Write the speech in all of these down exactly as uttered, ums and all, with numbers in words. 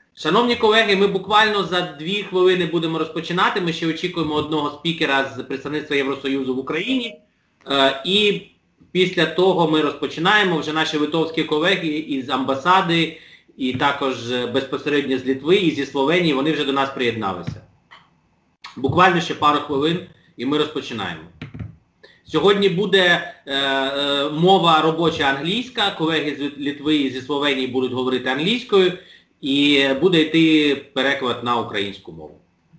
Шановні колеги, ми буквально за дві хвилини будемо розпочинати. Ми ще очікуємо одного спікера з представництва Євросоюзу в Україні. Е, і після того ми розпочинаємо. Вже наші литовські колеги із амбасади, і також безпосередньо з Литви і зі Словенії, вони вже до нас приєдналися. Буквально ще пару хвилин і ми розпочинаємо. Сьогодні буде е, е, мова робоча англійська, колеги з Литви і зі Словенії будуть говорити англійською, і буде йти переклад на українську мову.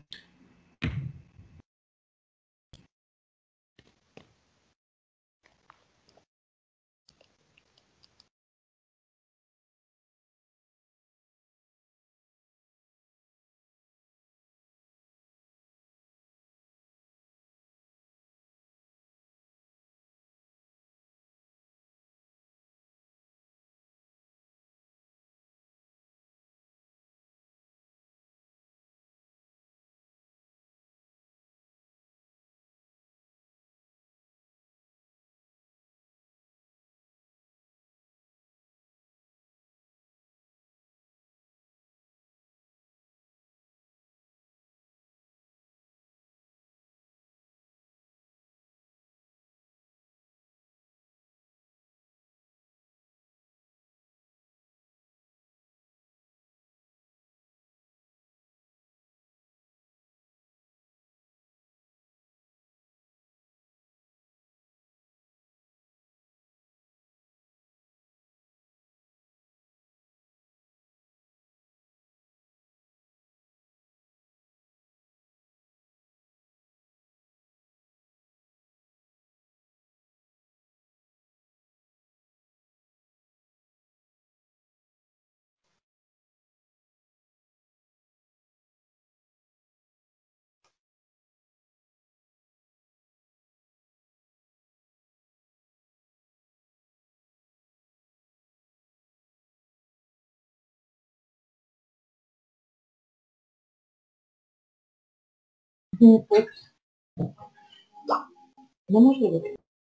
Неможливо.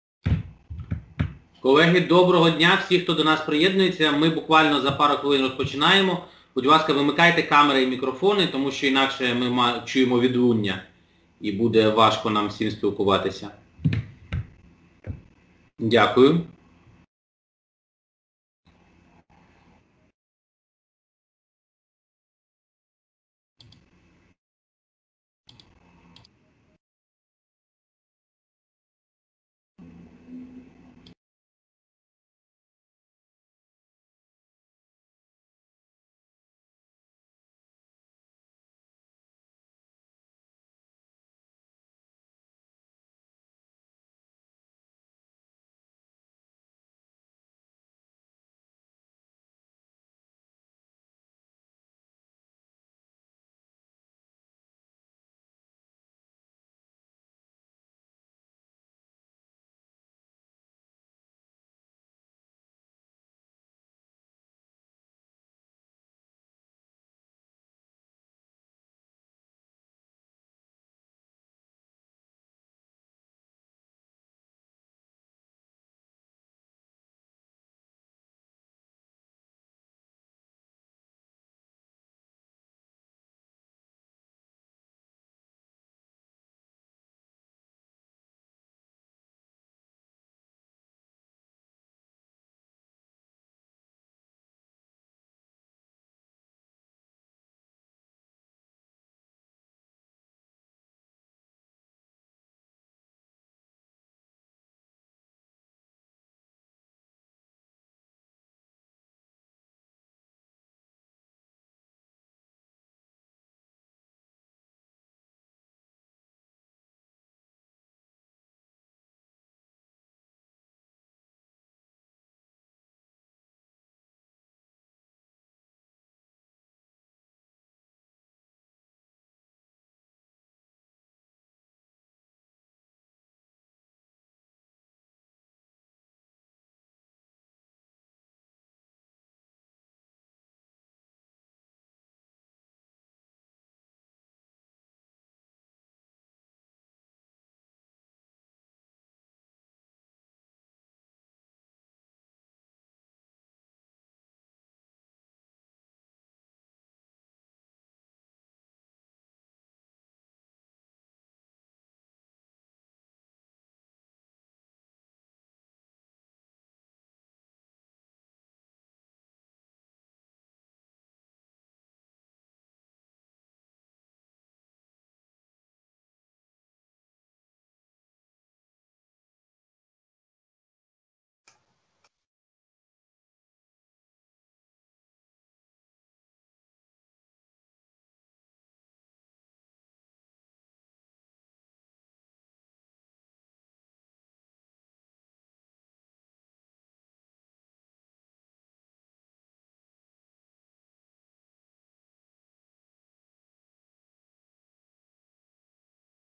Колеги, доброго дня всі, хто до нас приєднується. Ми буквально за пару хвилин розпочинаємо. Будь ласка, вимикайте камери і мікрофони, тому що інакше ми чуємо відлуння і буде важко нам всім спілкуватися. Дякую.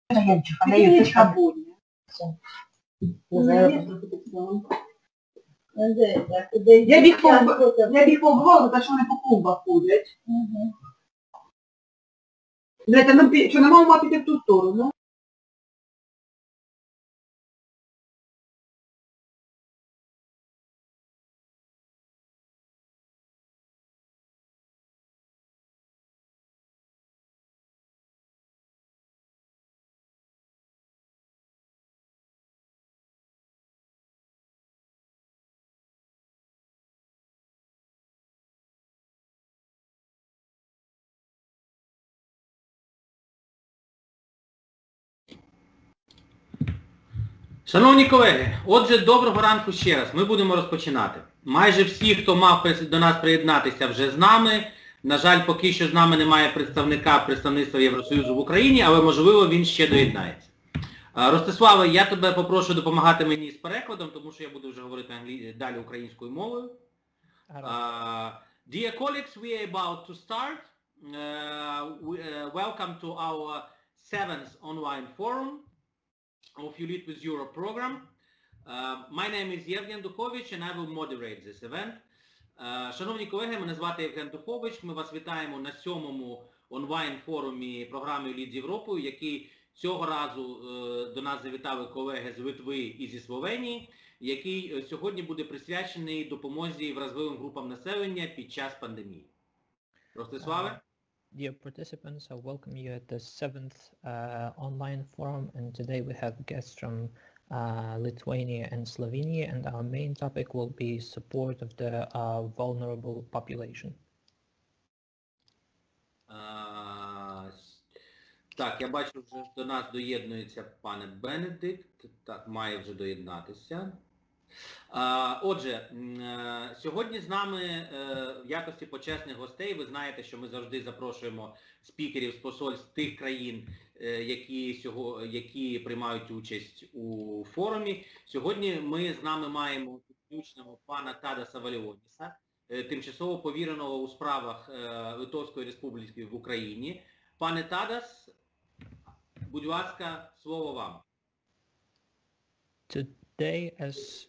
А не юртичка буде. Я біг по я біг по обговору, так що вони по клубах ходять. Знаєте, нам що не маємо піти в ту сторону. Шановні колеги, отже, доброго ранку ще раз. Ми будемо розпочинати. Майже всі, хто мав до нас приєднатися, вже з нами. На жаль, поки що з нами немає представника представництва Євросоюзу в Україні, але можливо він ще доєднається. Ростиславе, я тебе попрошу допомагати мені з перекладом, тому що я буду вже говорити англі... далі українською мовою. Uh, dear colleagues, we are about to start. Uh, we, uh, welcome to our seventh online forum of U L I T with Europe program. Uh, my name is Yevgen Dukhovich and I will moderate this event. Uh, шановні колеги, мене звати Євген Духович. Ми вас вітаємо на сьомому онлайн-форумі програми U L I T з Європою, який цього разу uh, до нас завітали колеги з Литви і зі Словенії, який uh, сьогодні буде присвячений допомозі вразливим групам населення під час пандемії. Ростиславе? Dear participants, I welcome you at the seventh uh, online forum, and today we have guests from uh, Lithuania and Slovenia, and our main topic will be support of the uh, vulnerable population. Uh, так, я бачу, вже до нас доєднується пане Бенедикт. Так, має вже доєднатися. Отже, сьогодні з нами в якості почесних гостей, ви знаєте, що ми завжди запрошуємо спікерів з посольств тих країн, які, сього, які приймають участь у форумі. Сьогодні ми з нами маємо підключеного пана Тадаса Валіоніса, тимчасово повіреного у справах Литовської Республіки в Україні. Пане Тадас, будь ласка, слово вам. Today as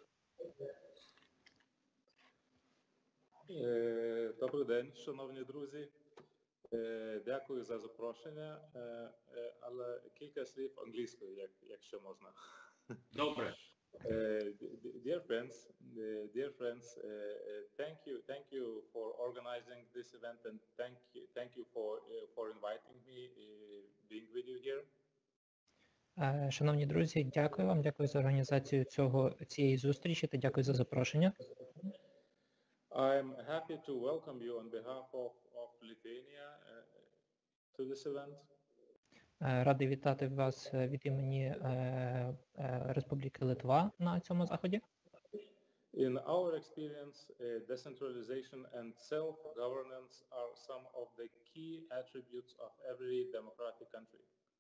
Добрий день, шановні друзі. Дякую за запрошення, але кілька слів англійською, якщо можна. Добре. Dear friends, dear friends, thank you, thank you for organizing this event and thank you, thank you for for inviting me, being with you here. Шановні друзі, дякую вам, дякую за організацію цього цієї зустрічі та дякую за запрошення. I'm happy to welcome you on behalf of, of Lithuania uh, to this event. Радий вітати вас від імені Республіки Литва на цьому заході. In our experience, uh, decentralization and self-governance are some of the key attributes of every democratic country.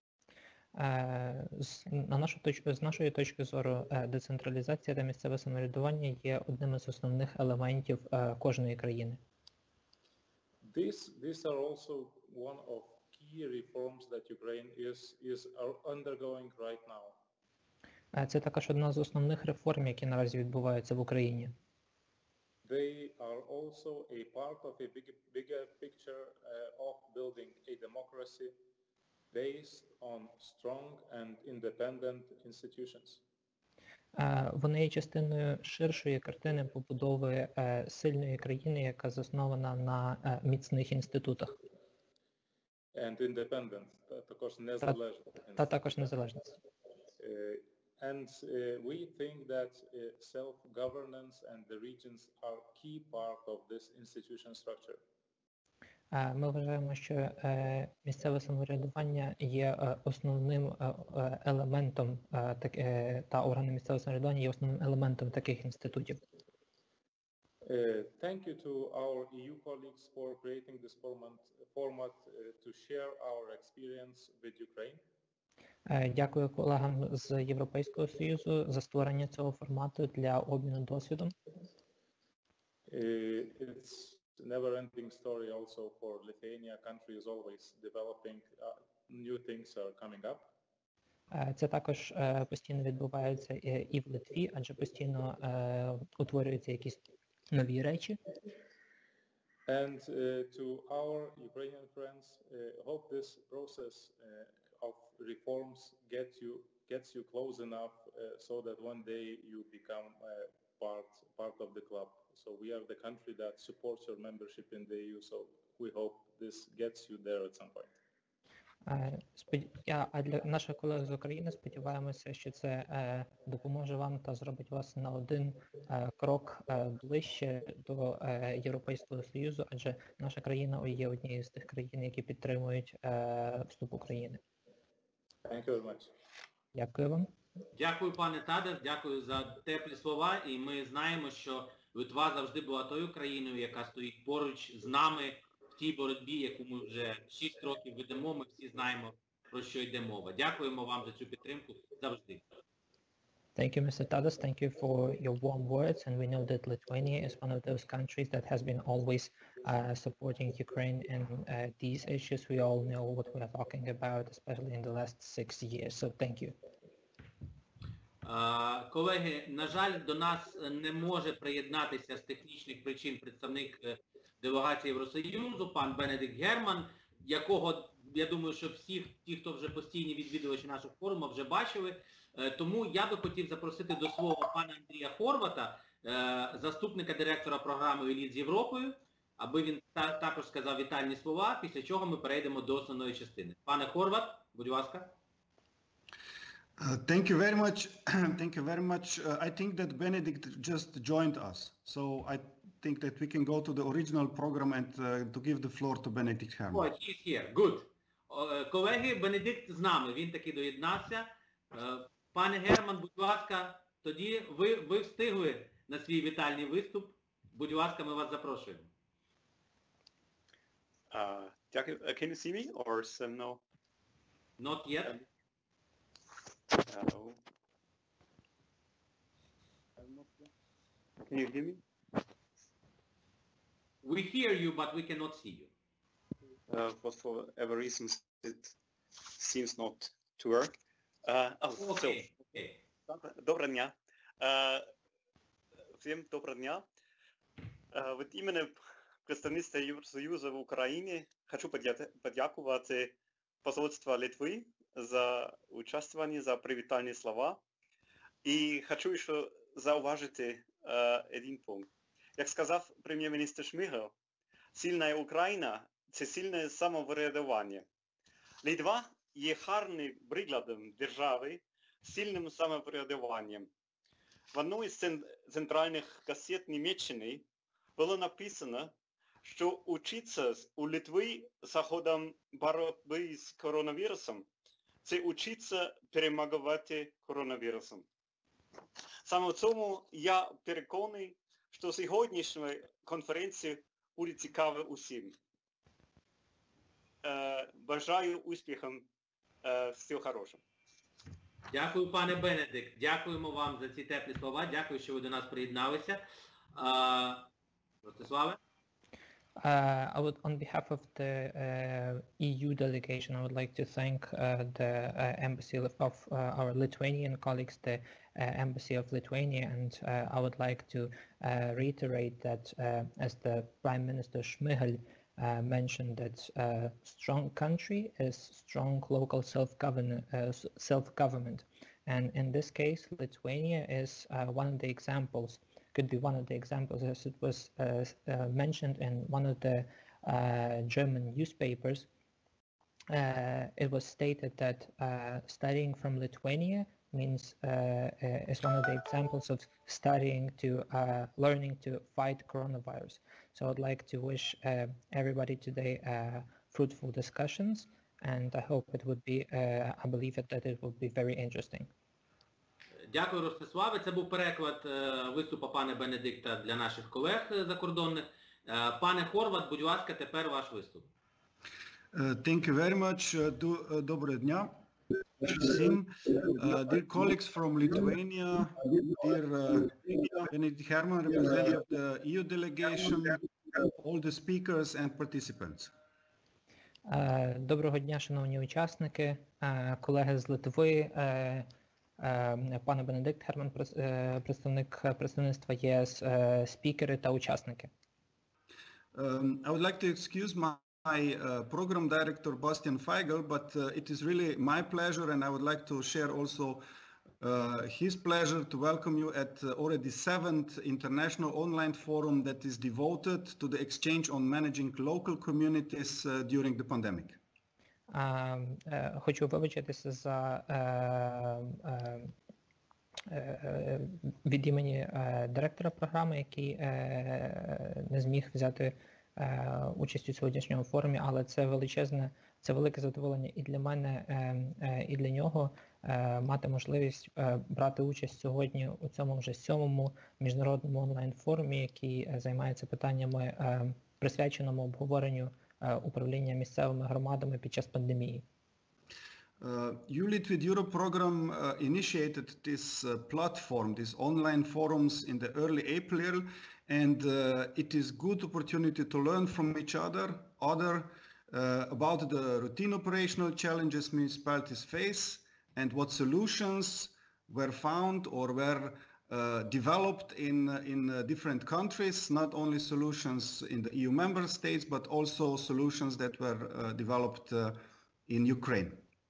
З, на нашу точку, з нашої точки зору, децентралізація та місцеве самоврядування є одним із основних елементів кожної країни. This, these are also one of key reforms that Ukraine is, is undergoing right now. Це також одна з основних реформ, які наразі відбуваються в Україні. They are also a part of a big, bigger picture uh, of building a democracy based on strong and independent institutions. Вони є частиною ширшої картини побудови сильної країни, яка заснована на міцних інститутах. And independent, також незалежність. Та також незалежність. And uh, we think that uh, self-governance and the regions are key part of this institution structure. Ми вважаємо, що місцеве самоврядування є основним елементом, та органи місцевого самоврядування є основним елементом таких інститутів. Thank you to our E U colleagues for creating this format, format to share our experience with Ukraine. Дякую колегам з Європейського Союзу за створення цього формату для обміну досвідом. It's never-ending story also for Lithuania. Country is always developing. Uh, new things are coming up. Е, Це також е, постійно відбувається е, і в Литві, адже постійно е, утворюються якісь нові речі. And uh, to our Ukrainian friends, uh, hope this process uh, of reforms get you, gets you close enough uh, so that one day you become uh, part, part of the club. So we are the country that supports your membership in the E U, so we hope this gets you there at some point. Е, спод- я- А для наших колег з України сподіваємося, що це е, допоможе вам та зробить вас на один е, крок е, ближче до е, Європейського Союзу, адже наша країна є однією з тих країн, які підтримують е, вступ України. Thank you very much. Дякую вам. Дякую, пане Тадас, дякую за теплі слова. І ми знаємо, що Литва завжди була тою країною, яка стоїть поруч з нами в тій боротьбі, яку ми вже шість років ведемо. Ми всі знаємо, про що йде мова. Дякуємо вам за цю підтримку завжди. Thank you, Mister Tadas. Thank you for your warm words. And we know that Lithuania is one of those countries that has been always uh, supporting Ukraine in uh, these issues. We all know what we are talking about, especially in the last six years. So thank you. Uh, колеги, на жаль, до нас не може приєднатися з технічних причин представник uh, делегації Євросоюзу, пан Бенедикт Герман, якого, я думаю, що всі, ті, хто вже постійні відвідувачі наших форумів, вже бачили. Тому я би хотів запросити до слова пана Андрія Хорвата, заступника директора програми «Еліт з Європою», аби він та, також сказав вітальні слова, після чого ми перейдемо до основної частини. Пане Хорват, будь ласка. Uh, thank you very much. Thank you very much. Uh, I think that Benedict just joined us. So I think that we can go to the original program and uh, to give the floor to Benedict Herman. Oh, he's here. Good. Uh, колеги, Бенедикт з нами. Він таки доєднався. Uh, Пане Герман, будь ласка, тоді ви, ви встигли на свій вітальний виступ. Будь ласка, ми вас запрошуємо. Uh, дякую. Uh, can you see me or some no? Not yet. Uh, can you hear me? We hear you, but we cannot see you. Uh, but for whatever reasons it seems not to work. Uh, oh, Okay, so, okay. доброго дня. Uh, всім доброго дня. Uh, від імені представництва Євросоюзу в Україні хочу подякувати посольству Литви за участвування, за привітальні слова. І хочу ще зауважити uh, один пункт. Як сказав прем'єр-міністр Шмигаль, сильна Україна – це сильне самоврядування. Литва є гарним прикладом держави з сильним самоврядуванням. В одній з центральних газет Німеччини було написано, що учиться у Литві заходом боротьби з коронавірусом – це учиться перемагати коронавірусом. Саме в цьому я переконаний, що сьогоднішня конференція буде цікава усім. Е, бажаю успіхам, е, всього хорошого. Дякую, пане Бенедикт. Дякуємо вам за ці теплі слова. Дякую, що ви до нас приєдналися. Ростиславе? Uh, I would, on behalf of the uh, E U delegation, I would like to thank uh, the uh, embassy of uh, our Lithuanian colleagues, the uh, embassy of Lithuania, and uh, I would like to uh, reiterate that, uh, as the Prime Minister Šmyhal uh, mentioned, that uh, strong country is strong local self-govern uh, self-government, and in this case, Lithuania is uh, one of the examples. Could be one of the examples, as it was uh, uh, mentioned in one of the uh, German newspapers. Uh, it was stated that uh, studying from Lithuania means uh, uh, is one of the examples of studying to uh, learning to fight coronavirus. So I'd like to wish uh, everybody today uh, fruitful discussions, and I hope it would be. Uh, I believe it, that it would be very interesting. Дякую, Ростиславе. Це був переклад е, виступу пана Бенедикта для наших колег закордонних. Е, пане Хорват, будь ласка, тепер ваш виступ. Uh, thank you very much. Uh, do, uh, доброго дня. Всім. Uh, dear colleagues from Lithuania, dear uh, Benedict Herman, representative of the E U delegation, all the speakers and participants. Е, Доброго дня, шановні учасники, е, колеги з Литви, е, е, пане Бенедикт Герман, прес- е, представник представництва ЄС, е, спікери та учасники. Um, I would like to excuse my, my uh, program director, Bastian Feigl, but uh, it is really my pleasure, and I would like to share also uh, his pleasure to welcome you at uh, already seventh international online forum that is devoted to the exchange on managing local communities uh, during the pandemic. Е, е, Хочу вибачитися за е, е, е, від імені е, директора програми, який е, не зміг взяти е, участь у сьогоднішньому форумі, але це величезне, це велике задоволення і для мене, е, е, і для нього е, мати можливість е, брати участь сьогодні у цьому вже сьомому міжнародному онлайн-форумі, який е, займається питаннями е, присвяченому обговоренню е, управління місцевими громадами під час пандемії. Uh, U Lead with Europe program uh, initiated this uh, platform, these online forums in the early April, and uh, it is good opportunity to learn from each other, other uh, about the routine operational challenges municipalities face and what solutions were found or were uh, developed in, in uh, different countries, not only solutions in the E U member states, but also solutions that were uh, developed uh, in Ukraine.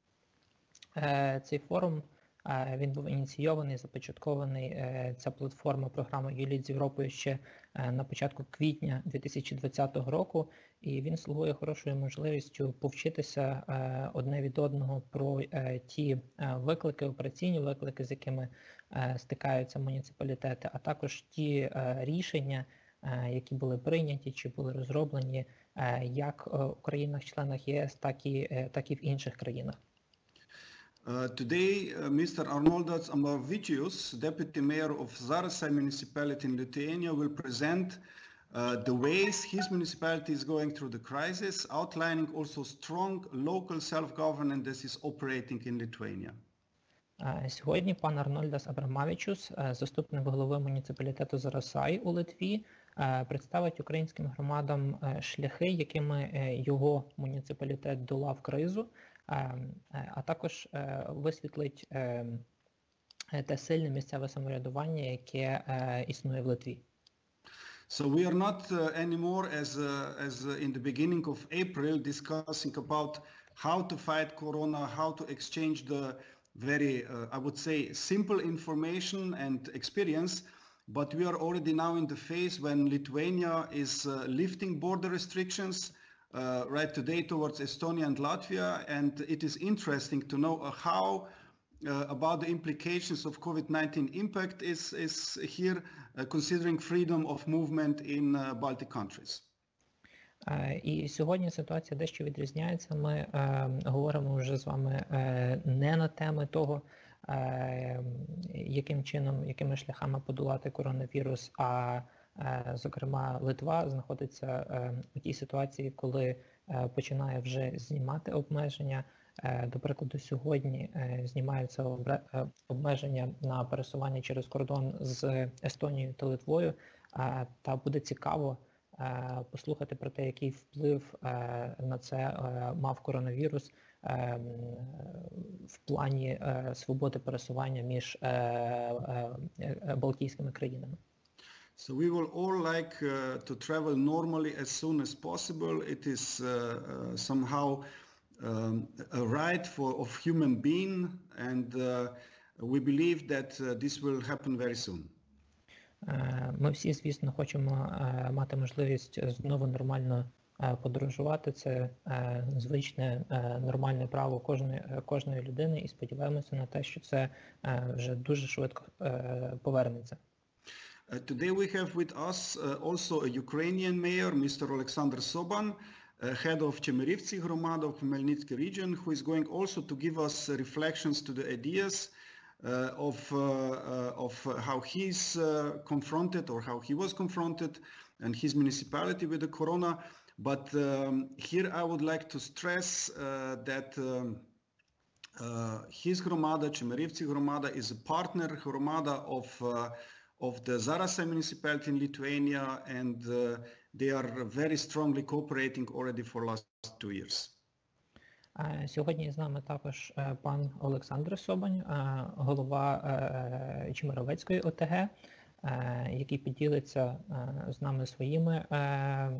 Цей форум, він був ініційований, започаткований, ця платформа програми U Lead з Європою ще на початку квітня дві тисячі двадцятого року, і він слугує хорошою можливістю повчитися одне від одного про ті виклики, операційні виклики, з якими стикаються муніципалітети, а також ті рішення, які були прийняті чи були розроблені як у країнах-членах ЄС, так і, так і в інших країнах. Uh, today, uh, Mister Arnoldas Ambavičius, Deputy Mayor of Zarasai municipality in Lithuania, will present uh, the ways his municipality is going through the crisis, outlining also strong local self-governance that is operating in Lithuania. Сьогодні пан Арнольдас Абрамавічус, заступник голови муніципалітету Зарасай у Литві, представить українським громадам шляхи, якими його муніципалітет долав кризу, а також висвітлить те сильне місцеве самоврядування, яке існує в Литві. So we are not uh, anymore as, uh, as uh, in the beginning of April discussing about how to fight Corona, how to exchange the very, uh, I would say, simple information and experience, but we are already now in the phase when Lithuania is uh, lifting border restrictions uh, right today towards Estonia and Latvia, and it is interesting to know uh, how uh, about the implications of COVID nineteen impact is, is here, uh, considering freedom of movement in uh, Baltic countries. І сьогодні ситуація дещо відрізняється. Ми е, говоримо вже з вами е, не на теми того, е, яким чином, якими шляхами подолати коронавірус, а, е, зокрема, Литва знаходиться е, у тій ситуації, коли е, починає вже знімати обмеження. Е, до прикладу, сьогодні е, знімаються обре, е, обмеження на пересування через кордон з Естонією та Литвою, е, та буде цікаво послухати про те, який вплив на це мав коронавірус в плані свободи пересування між Балтійськими країнами. So we will all like uh, to travel normally as soon as possible. It is uh, uh, somehow um, a right for of human being, and uh, we believe that uh, this will happen very soon. Ми всі, звісно, хочемо мати можливість знову нормально подорожувати. Це звичне нормальне право кожної, кожної людини, і сподіваємося на те, що це вже дуже швидко повернеться. Today we have with us uh, also a Ukrainian mayor, Mister Oleksandr Soban, uh, head of Chemerivtsi Gromada of Khmelnytsky region, who is going also to give us uh, reflections to the ideas Uh, of, uh, uh, of how he's uh, confronted or how he was confronted and his municipality with the corona. But um, here I would like to stress uh, that um, uh, his Gromada, Chemerivtsi Gromada, is a partner Gromada of, uh, of the Zarasai municipality in Lithuania, and uh, they are very strongly cooperating already for the last two years. Е, Сьогодні з нами також е, пан Олександр Собань, е, голова е, Чемеровецької О Те Ге, е, який поділиться е, з нами своїми е,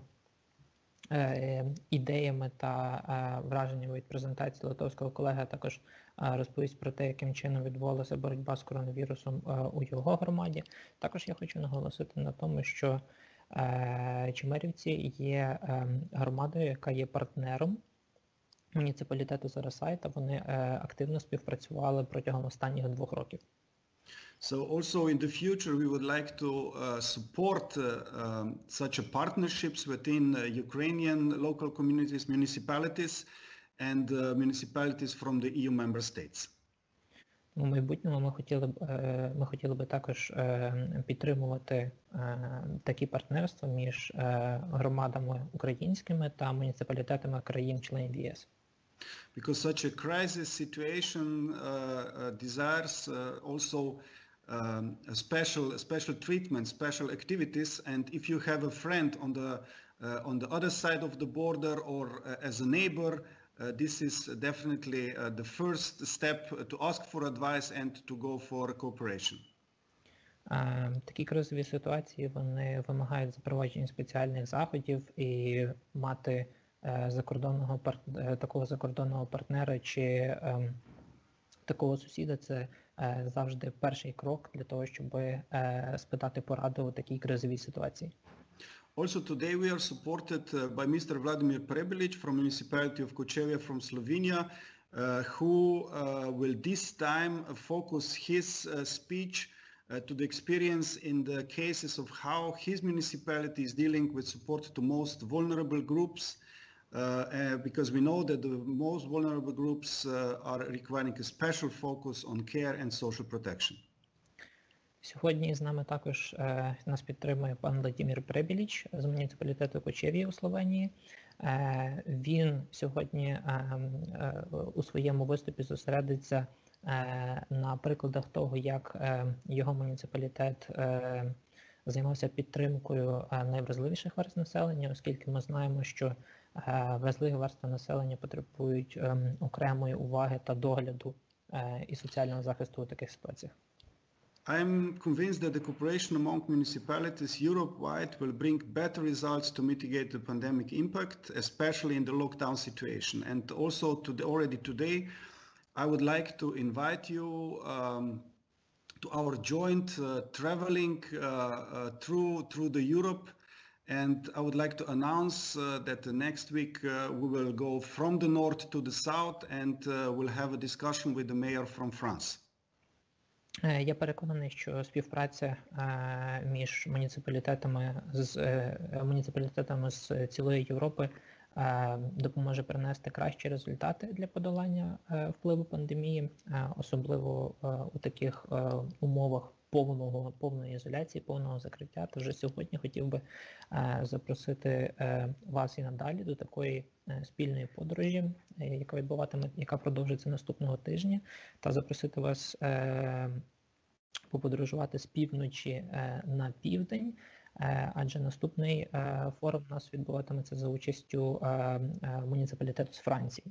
е, ідеями та е, враженнями від презентації литовського колеги, а також е, розповість про те, яким чином відбувалася боротьба з коронавірусом е, у його громаді. Також я хочу наголосити на тому, що е, Чемерівці є е, громадою, яка є партнером муніципалітету Зарасай, та вони е, активно співпрацювали протягом останніх двох років. So also in the future we would like to uh, support uh, um, such a partnerships within uh, Ukrainian local communities, municipalities and uh, municipalities from the E U member states. У майбутньому ми хотіли б е, ми хотіли би також е, підтримувати е, такі партнерства між е, громадами українськими та муніципалітетами країн-членів Є С. Because such a crisis situation uh, uh, desires uh, also um, a special, a special treatment, special activities, and if you have a friend on the uh, on the other side of the border or uh, as a neighbor, uh, this is definitely uh, the first step to ask for advice and to go for cooperation. Е, Такі кризові ситуації, вони вимагають запровадження спеціальних заходів і мати закордонного пар- такого закордонного партнера чи е, такого сусіда – це е, завжди перший крок для того, щоб е, спитати пораду у такій кризовій ситуації. Also today we are supported uh, by Mister Vladimir Prebilic from municipality of Kočevje from Slovenia, uh, who uh, will this time focus his uh, speech uh, to the experience in the cases of how his municipality is dealing with support to most vulnerable groups. Uh, uh, because we know that the most vulnerable groups uh, are requiring a special focus on care and social protection. Сьогодні з нами також е, нас підтримує пан Владимир Пребіліч з муніципалітету Кочев'є у Словенії. Е, він сьогодні е, е, у своєму виступі зосередиться е, на прикладах того, як е, його муніципалітет е, займався підтримкою е, найвразливіших верств населення, оскільки ми знаємо, що вразливі верстви населення потребують ем, окремої уваги та догляду е, і соціального захисту у таких ситуаціях. I'm convinced that the cooperation among municipalities Europe-wide will bring better results to mitigate the pandemic impact, especially in the lockdown situation. And also to the, already today, I would like to invite you um, to our joint uh, traveling uh, uh, through, through the Europe. And I would like to announce uh, that the next week uh, we will go from the north to the south and uh, we'll have a discussion with the mayor from France. Я переконаний, що співпраця е, між муніципалітетами з е, муніципалітетами з цілої Європи е, допоможе принести кращі результати для подолання е, впливу пандемії, е, особливо е, у таких е, умовах повного, повної ізоляції, повного закриття. Тож сьогодні хотів би е, запросити е, вас і надалі до такої е, спільної подорожі, е, яка відбуватиме, яка продовжиться наступного тижня, та запросити вас е, поподорожувати з півночі е, на південь, е, адже наступний е, форум у нас відбуватиметься за участю е, е, муніципалітету з Франції.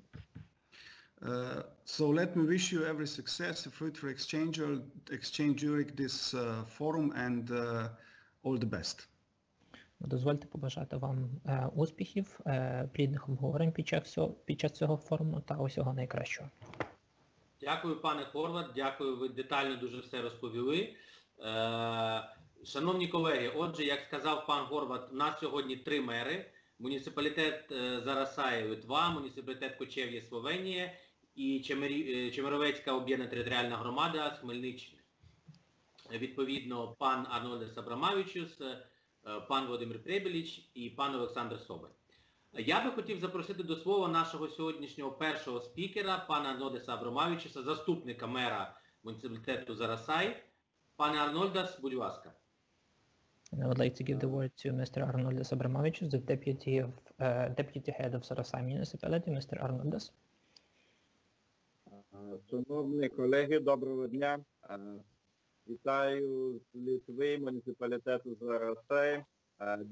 Uh, so let me wish you every success, a fruitful exchange, exchange during this uh, forum and uh, all the best. Дозвольте побажати вам е, успіхів, е, плідних обговорень під час, цього, під час цього форуму та усього найкращого. Дякую, пане Хорват, дякую, ви детально дуже все розповіли. Е, шановні колеги, отже, як сказав пан Хорват, у нас сьогодні три мери. Муніципалітет Зарасай Литва, муніципалітет Кочев'є Словенія і Чемері... Чемеровецька об'єднана територіальна громада з Хмельниччини. Відповідно, пан Арнольдес Абрамавичус, пан Володимир Пребіліч і пан Олександр Собань. Я би хотів запросити до слова нашого сьогоднішнього першого спікера, пана Арнольдеса Абрамавичуса, заступника мера муніципалітету Зарасай. Пане Арнольдес, будь ласка. I would like to give the word to Mister Arnoldas Abramovicius, the deputy of uh, deputy head of Sarasai municipality. Mister Arnoldas. Шановні колеги, доброго дня. Вітаю з Литви, муніципалітету Зарасай.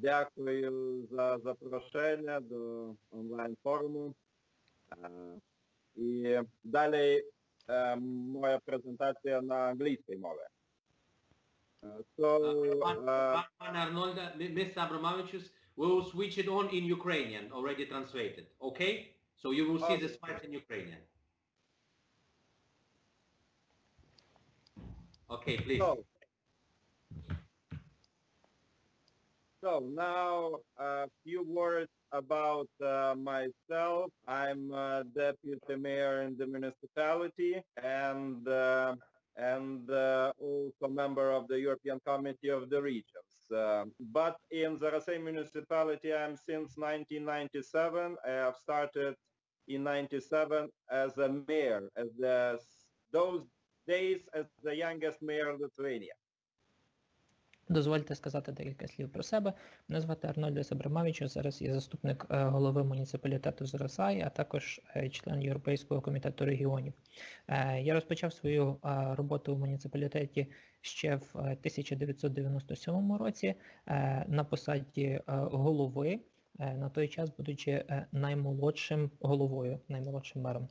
Дякую за запрошення до онлайн-форуму. І далі е, моя презентація на англійській мові. Е, So, Пан е, пан Арнольда, містер Абрамовичус, we will switch it on in Ukrainian, already translated, okay? So you will see the Okay. slides in Ukrainian. Okay, please. So, so now a few words about uh, myself. I'm uh, deputy mayor in the municipality and uh, and uh, also member of the European Committee of the Regions. Uh, but in Zarasay municipality, I'm since nineteen ninety-seven. I have started in ninety-seven as a mayor, as the, those days as the youngest mayor of Lithuania. Дозвольте сказати декілька слів про себе. Мене звати Арнольдас Абрамовичус, зараз я заступник е, голови муніципалітету Зарасай, а також е, член Європейського комітету регіонів. Е, Я розпочав свою е, роботу в муніципалітеті ще в е, тисяча дев'ятсот дев'яносто сьомому році е, на посаді е, голови, е, на той час будучи е, наймолодшим головою, наймолодшим мером.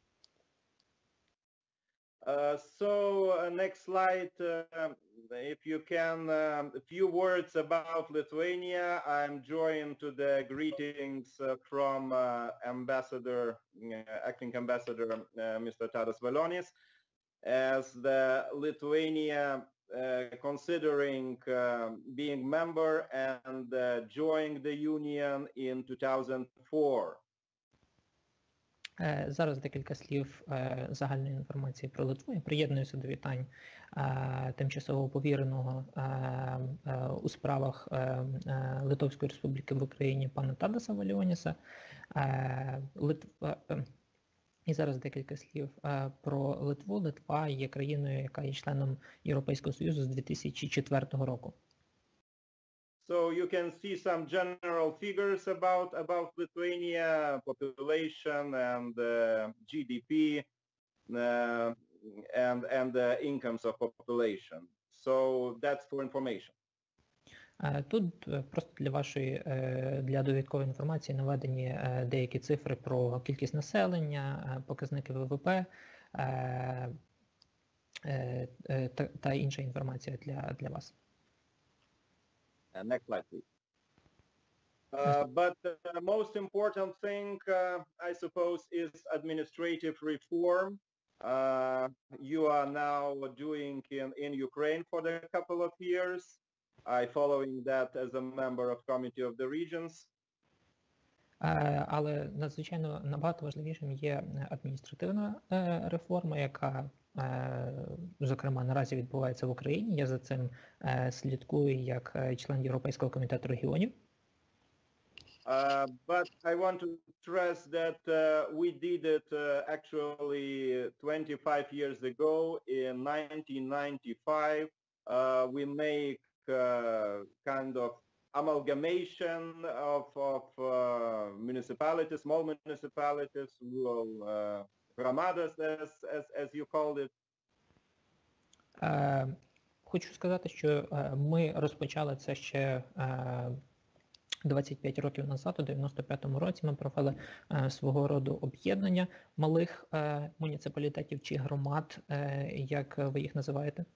Uh, so uh, next slide, uh, if you can, um, a few words about Lithuania. I'm joined to the greetings uh, from uh, Ambassador, uh, Acting Ambassador uh, Mister Tadas Valionis, as the Lithuania uh, considering uh, being member and uh, joining the Union in two thousand four. Е, Зараз декілька слів е, загальної інформації про Литву. Я приєднуюся до вітань е, тимчасово повіреного е, е, у справах е, е, Литовської Республіки в Україні пана Тадаса Валіоніса. Е, Литва, е, і зараз декілька слів е, про Литву. Литва є країною, яка є членом Європейського Союзу з дві тисячі четвертого року. So you can see some general figures about about Lithuania, population and uh, G D P uh, and and the incomes of population. So that's for information. Е, Тут е, просто для вашої, е, для довідкової інформації наведені е, деякі цифри про кількість населення, е, показники ВВП е, е, е, та, та інша інформація для, для вас. Uh, next slide, please. Uh, but the most important thing, uh, I suppose, is administrative reform. Uh, you are now doing in, in Ukraine for the couple of years. I following that as a member of Committee of the Regions. Е, Але надзвичайно набагато важливішим є адміністративна е, реформа, яка, е, зокрема, наразі відбувається в Україні. Я за цим е, слідкую як е, член Європейського комітету регіонів. Uh, but I want to stress that uh, we did it uh, actually twenty-five years ago in nineteen ninety-five. Uh, we make uh, kind of amalgamation of, of uh, municipalities, small municipalities, rural uh, gramadas, as, as, as you called it. Е, Хочу сказати, що е, ми розпочали це ще е, двадцять п'ять років назад, у дев'яносто п'ятому році ми провели е, свого роду об'єднання малих е, муніципалітетів чи громад, е, як ви їх називаєте.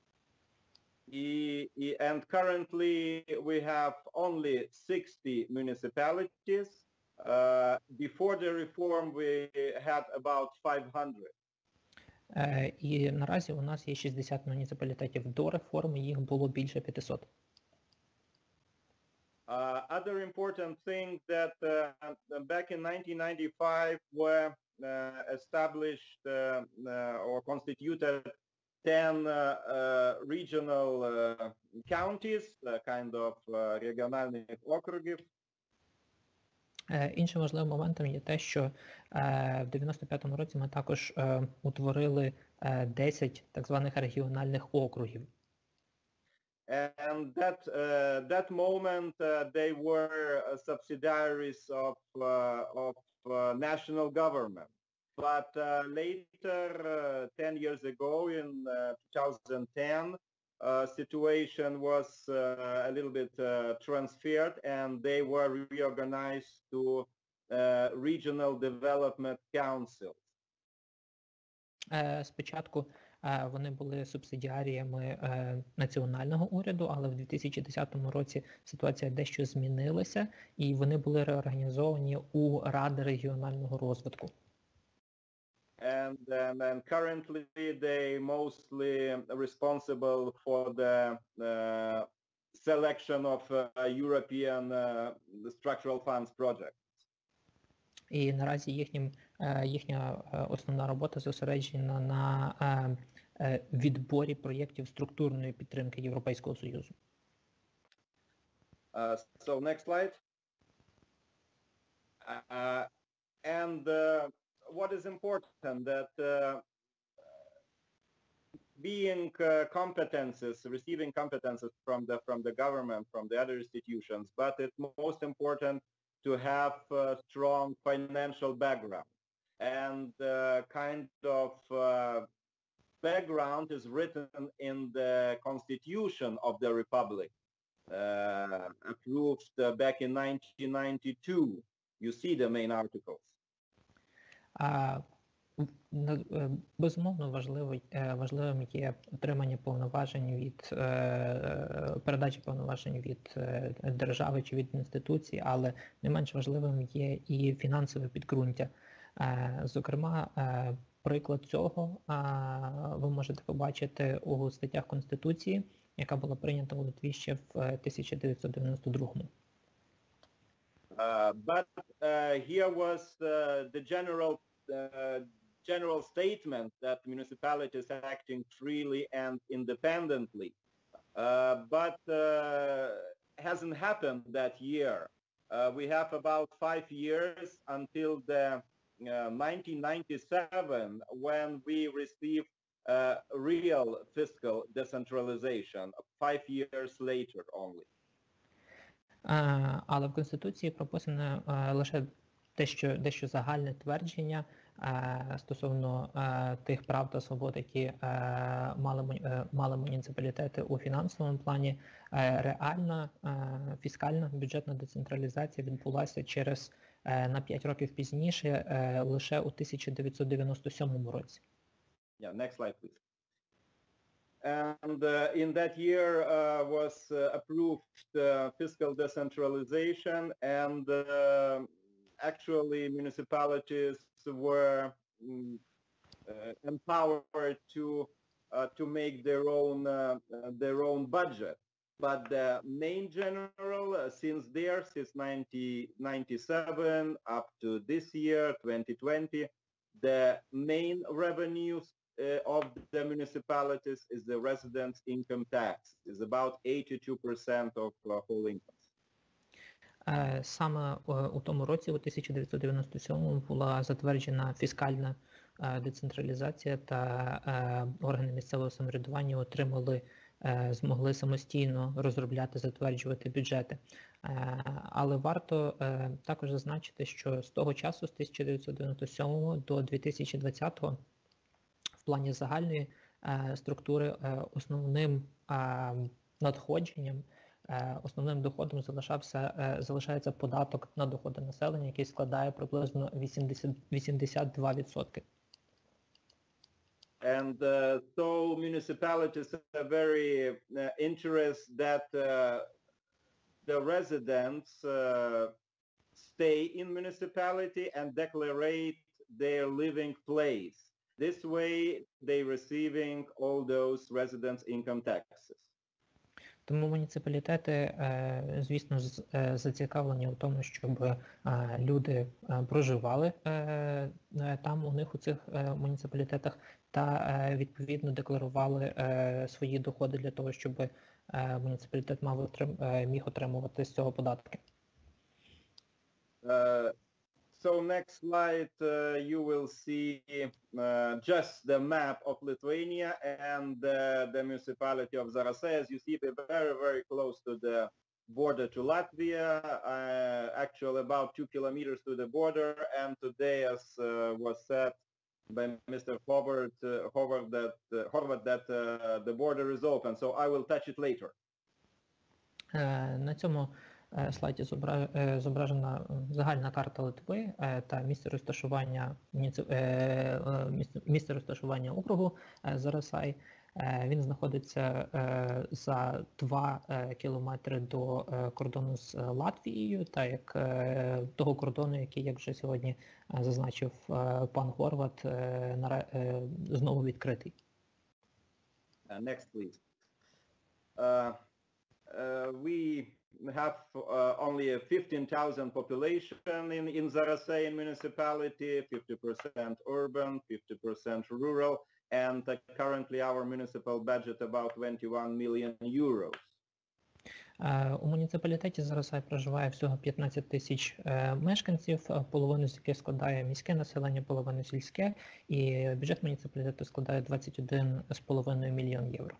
E- e- and currently we have only sixty municipalities. Uh, before the reform we had about five hundred. Е, І наразі у нас є шістдесят муніципалітетів. До реформи їх було більше п'ятсот. Uh, other important thing that uh, back in nineteen ninety-five were uh, established uh, uh, or constituted ten uh, uh, regional uh, counties, uh, kind of uh, регіональних округів. Е, Іншим важливим моментом є те, що е, в дев'яносто п'ятому році ми також е, утворили е, десять так званих регіональних округів. And that uh, that moment uh, they were uh, subsidiaries of uh, of uh, national government. But uh, later, uh, ten years ago, in uh, twenty ten, uh, situation was uh, a little bit uh, transferred, and they were reorganized to uh, regional development councils. Е, Спочатку е, вони були субсидіаріями е, національного уряду, але в дві тисячі десятому році ситуація дещо змінилася, і вони були реорганізовані у Ради регіонального розвитку. And then and currently they mostly responsible for the uh, selection of uh, European uh, structural funds projects. І наразі їхнім, е, їхня е, основна робота зосереджена на е, е, відборі проєктів структурної підтримки Європейського Союзу. Uh, so next slide. Uh, and uh, what is important that uh, being uh, competences, receiving competences from the from the government, from the other institutions, but it's most important to have a strong financial background. And uh, kind of uh, background is written in the Constitution of the Republic, uh, approved uh, back in nineteen ninety-two. You see the main articles. А, на- е, безумовно, важливо, е, важливим є отримання повноважень від е, е, передачі повноважень від е, держави чи від інституцій, але не менш важливим є і фінансове підґрунтя. Е, Зокрема, е, приклад цього е, ви можете побачити у статтях Конституції, яка була прийнята у Литві ще в е, тисяча дев'ятсот дев'яносто другому. Uh, but uh, here was uh, the general uh, general statement that municipalities are acting freely and independently. Uh, but uh, hasn't happened that year. Uh, we have about five years until the uh, nineteen ninety-seven when we received uh, real fiscal decentralization, five years later only. Е, Але в Конституції прописано е, лише дещо, дещо загальне твердження е, стосовно е, тих прав та свобод, які е, мали, му- е, мали муніципалітети у фінансовому плані. Е, Реальна е, фіскальна бюджетна децентралізація відбулася через е, на п'ять років пізніше, е, лише у тисяча дев'ятсот дев'яносто сьомому році. Yeah, next slide, please. And uh, in that year uh, was uh, approved uh, fiscal decentralization, and uh, actually municipalities were mm, uh, empowered to uh, to make their own uh, uh, their own budget. But the main general, uh, since there, since nineteen ninety-seven up to this year, twenty twenty, the main revenues uh, of the municipalities is the residents' income tax, is about eighty-two percent of uh, whole incomes. Е, Саме е, у тому році, у тисяча дев'ятсот дев'яносто сьомому, була затверджена фіскальна е, децентралізація, та е, органи місцевого самоврядування отримали, е, змогли самостійно розробляти, затверджувати бюджети. Е, Але варто е, також зазначити, що з того часу, з тисяча дев'ятсот дев'яносто сьомого до дві тисячі двадцятого, в плані загальної е, структури е, основним е, надходженням, е, основним доходом залишався, е, залишається податок на доходи населення, який складає приблизно вісімдесят, вісімдесят два відсотки. And uh, so municipalities are very uh, interested that uh, the residents uh, stay in municipality and declarate their living place. This way they receiving all those residents' income taxes. Тому муніципалітети, е, звісно, з- е, зацікавлені у тому, щоб е, люди е, проживали е, е, там, у них у цих е, муніципалітетах, та е, відповідно декларували е, свої доходи для того, щоб е, муніципалітет мав отрим- е, міг отримувати з цього податки. Uh, so next slide, uh, you will see uh, just the map of Lithuania and uh, the municipality of Zarasai. As you see, we're very, very close to the border to Latvia, uh, actually about two kilometers to the border. And today, as uh, was said by Mister Howard, uh, Howard that, uh, Horvat, that uh, the border is open. So I will touch it later. Е, На цьому слайді зображена загальна карта Литви та місце розташування, місце розташування округу Зарасай. Він знаходиться за два кілометри до кордону з Латвією, та як того кордону, який, як вже сьогодні зазначив пан Горват, знову відкритий. Uh, next, please. Uh, uh, we have uh, only a fifteen thousand population in, in Zarasay municipality, fifty percent urban, fifty percent rural, and uh, currently our municipal budget about twenty-one million euros. У муніципалітеті Зарасай проживає всього п'ятнадцять тисяч мешканців, половину з яких складає міське населення, половину сільське, і бюджет муніципалітету складає двадцять один з половиною мільйон євро.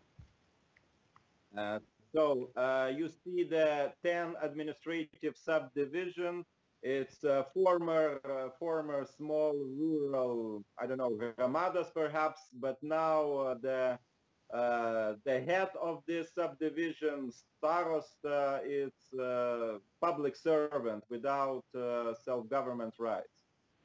Uh, so uh, you see the ten administrative subdivision. It's a former, uh, former small rural, I don't know, gramadas perhaps, but now uh, the Uh, the head of this subdivision, starosta, is a public servant without uh, self-government rights.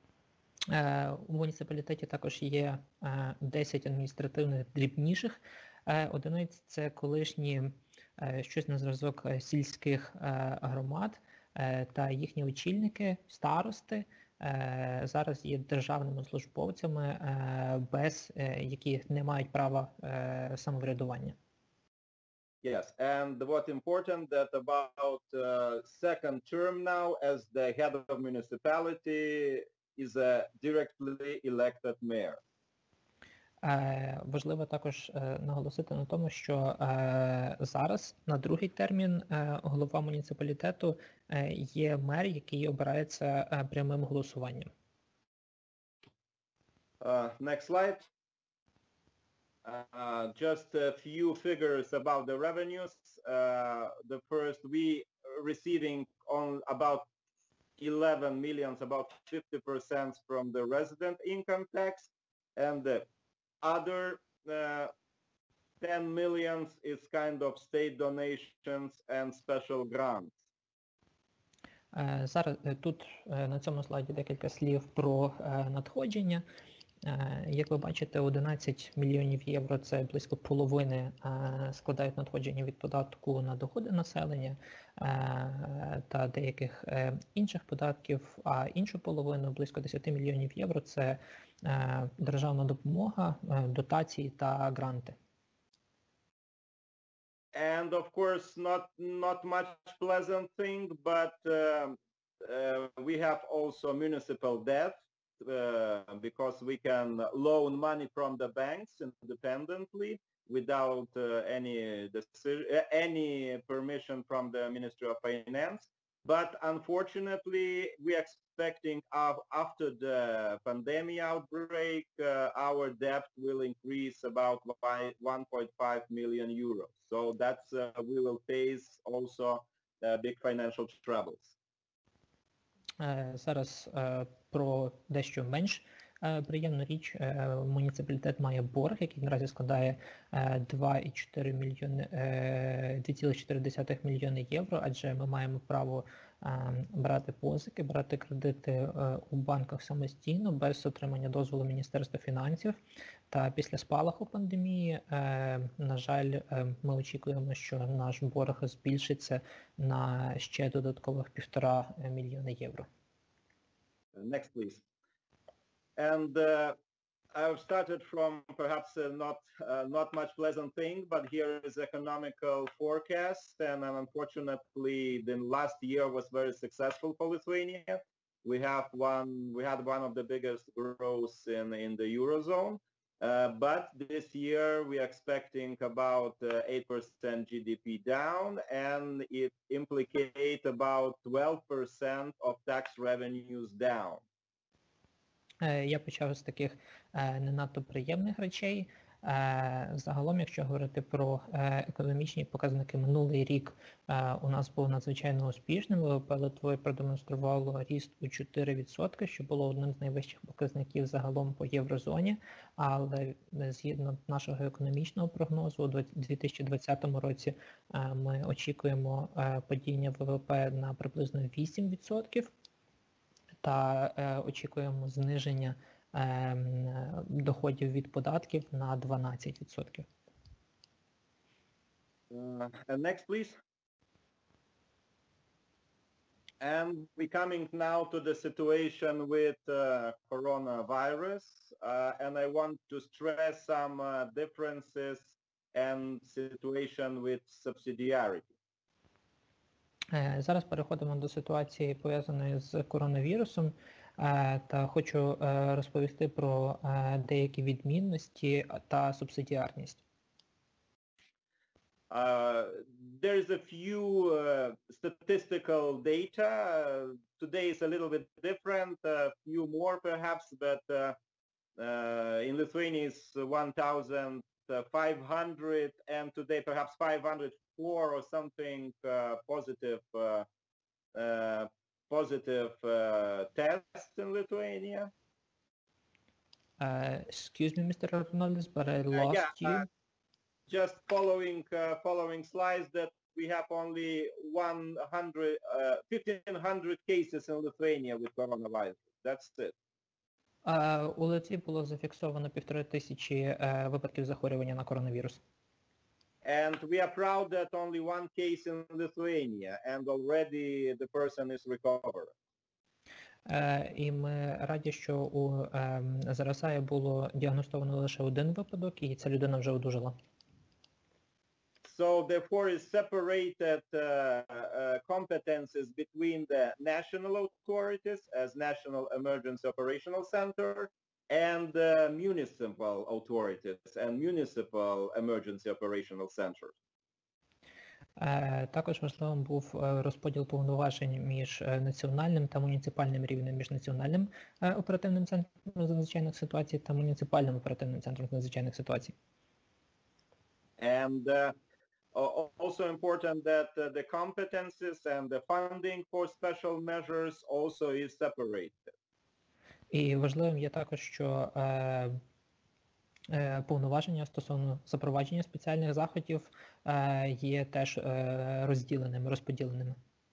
У муніципалітеті також є десять адміністративних дрібніших одиниць. Це колишні щось на зразок сільських громад та їхні очільники, старости, зараз є державними службовцями, без яких не мають права самоврядування. Yes, and what important that about uh, second term now as the head of municipality is a directly elected mayor. Важливо також наголосити на тому, що зараз на другий термін голова муніципалітету є мер, який обирається прямим голосуванням. Uh, next slide. Uh, just a few figures about the revenues. Uh, the first, we receiving on about eleven millions, about fifty percent from the resident income tax, and the other uh, ten millions is kind of state donations and special grants. Зараз тут на цьому слайді декілька слів про надходження. Як ви бачите, одинадцять мільйонів євро – це близько половини складають надходження від податку на доходи населення та деяких інших податків, а іншу половину, близько десять мільйонів євро – це державна допомога, дотації та гранти. And of course, not not much pleasant thing, but uh, uh, we have also municipal debt. Uh, because we can loan money from the banks independently without uh, any decision, any permission from the Ministry of Finance. But unfortunately, we are expecting uh, after the pandemic outbreak, uh, our debt will increase about one point five million euros. So that's uh, we will face also uh, big financial troubles. Зараз про дещо менш приємну річ. Муніципалітет має борг, який наразі складає два цілих чотири десятих мільйони євро, адже ми маємо право брати позики, брати кредити у банках самостійно, без отримання дозволу Міністерства фінансів. Та після спалаху пандемії, на жаль, ми очікуємо, що наш борг збільшиться на ще додаткових півтора мільйона євро. Next, please. And uh, I've started from perhaps uh, not uh, not much pleasant thing, but here is economical forecast, and unfortunately, the last year was very successful for Lithuania. We have one, we had one of the biggest growths in in the eurozone, uh, but this year we are expecting about uh, eight percent G D P down, and it implicate about twelve percent of tax revenues down. Я почав з таких не надто приємних речей. Е, Загалом, якщо говорити про е, економічні показники, минулий рік е, у нас був надзвичайно успішним. ВВП Литви продемонструвало ріст у чотири відсотки, що було одним з найвищих показників загалом по єврозоні, але згідно нашого економічного прогнозу, у дві тисячі двадцятому році е, ми очікуємо е, падіння ВВП на приблизно вісім відсотків та е, очікуємо зниження доходів від податків на дванадцять відсотків. Uh, and next, please. And we're coming now to the situation with uh, coronavirus, uh, and I want to stress some uh, differences and situation with subsidiarity. Зараз переходимо до ситуації, пов'язаної з коронавірусом, та хочу розповісти про деякі відмінності та субсидіарність. Uh, there is a few uh, statistical data. Uh, today is a little bit different, a few more perhaps, but uh, uh, in Lithuania is one thousand five hundred, and today perhaps five hundred four or something uh, positive uh, uh, positive uh, tests in Lithuania. Uh, excuse me, Mister Arnolds, but I lost uh, yeah, you. Uh, just following uh, following slides that we have only one hundred, uh, fifteen hundred cases in Lithuania with coronavirus. That's it. Uh, у Литві було зафіксовано півтори тисячі uh, випадків захворювання на коронавірус. And we are proud that only one case in Lithuania, and already the person is recovered. Uh, і ми раді, що у um, Зарасаї було діагностовано лише один випадок, і ця людина вже одужала. So therefore is separated uh, uh, competences between the national authorities as National Emergency Operational Center and uh, municipal authorities and municipal emergency operational centers. Uh, також важливим був uh, розподіл повноважень між uh, національним та муніципальним рівнем, між національним uh, оперативним центром з надзвичайних ситуацій та муніципальним оперативним центром з надзвичайних ситуацій. And uh, also important that uh, the competences and the funding for special measures also is separated. І важливим є також, що е, е, повноваження стосовно запровадження спеціальних заходів е, є теж е, розділеними, розподіленими.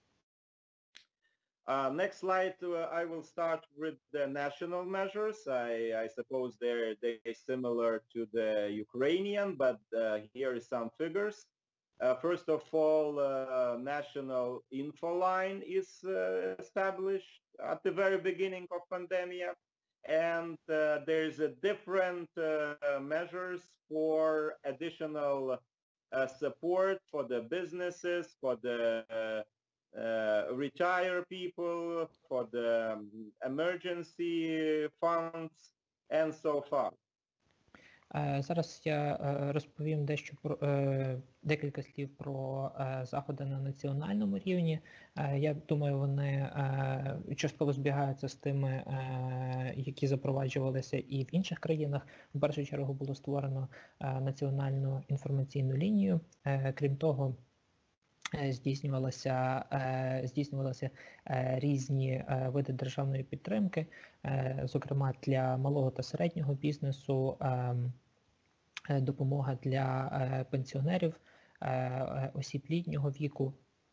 Uh, next slide, uh, I will start with the national measures. I, I suppose they're, they're similar to the Ukrainian, but uh, here is some figures. Uh, first of all, uh, national info line is uh, established at the very beginning of pandemic, and uh, there is a different uh, measures for additional uh, support for the businesses, for the uh, uh, retired people, for the um, emergency funds, and so far. Зараз я розповім дещо про декілька слів про заходи на національному рівні. Я думаю, вони частково збігаються з тими, які запроваджувалися і в інших країнах. В першу чергу було створено національну інформаційну лінію. Крім того, здійснювалися, здійснювалися різні види державної підтримки, зокрема для малого та середнього бізнесу, допомога для пенсіонерів, осіб літнього віку.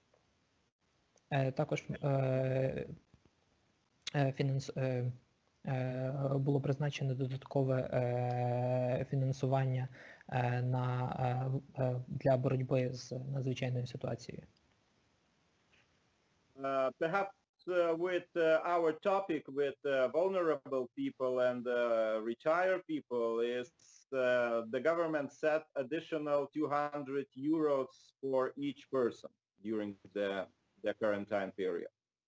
Також фінанс... було призначено додаткове фінансування на, для боротьби з надзвичайною ситуацією. Uh, perhaps uh, with uh, our topic with uh, vulnerable people and uh, retired people is uh, the government set additional two hundred euros for each person during the, the quarantine period.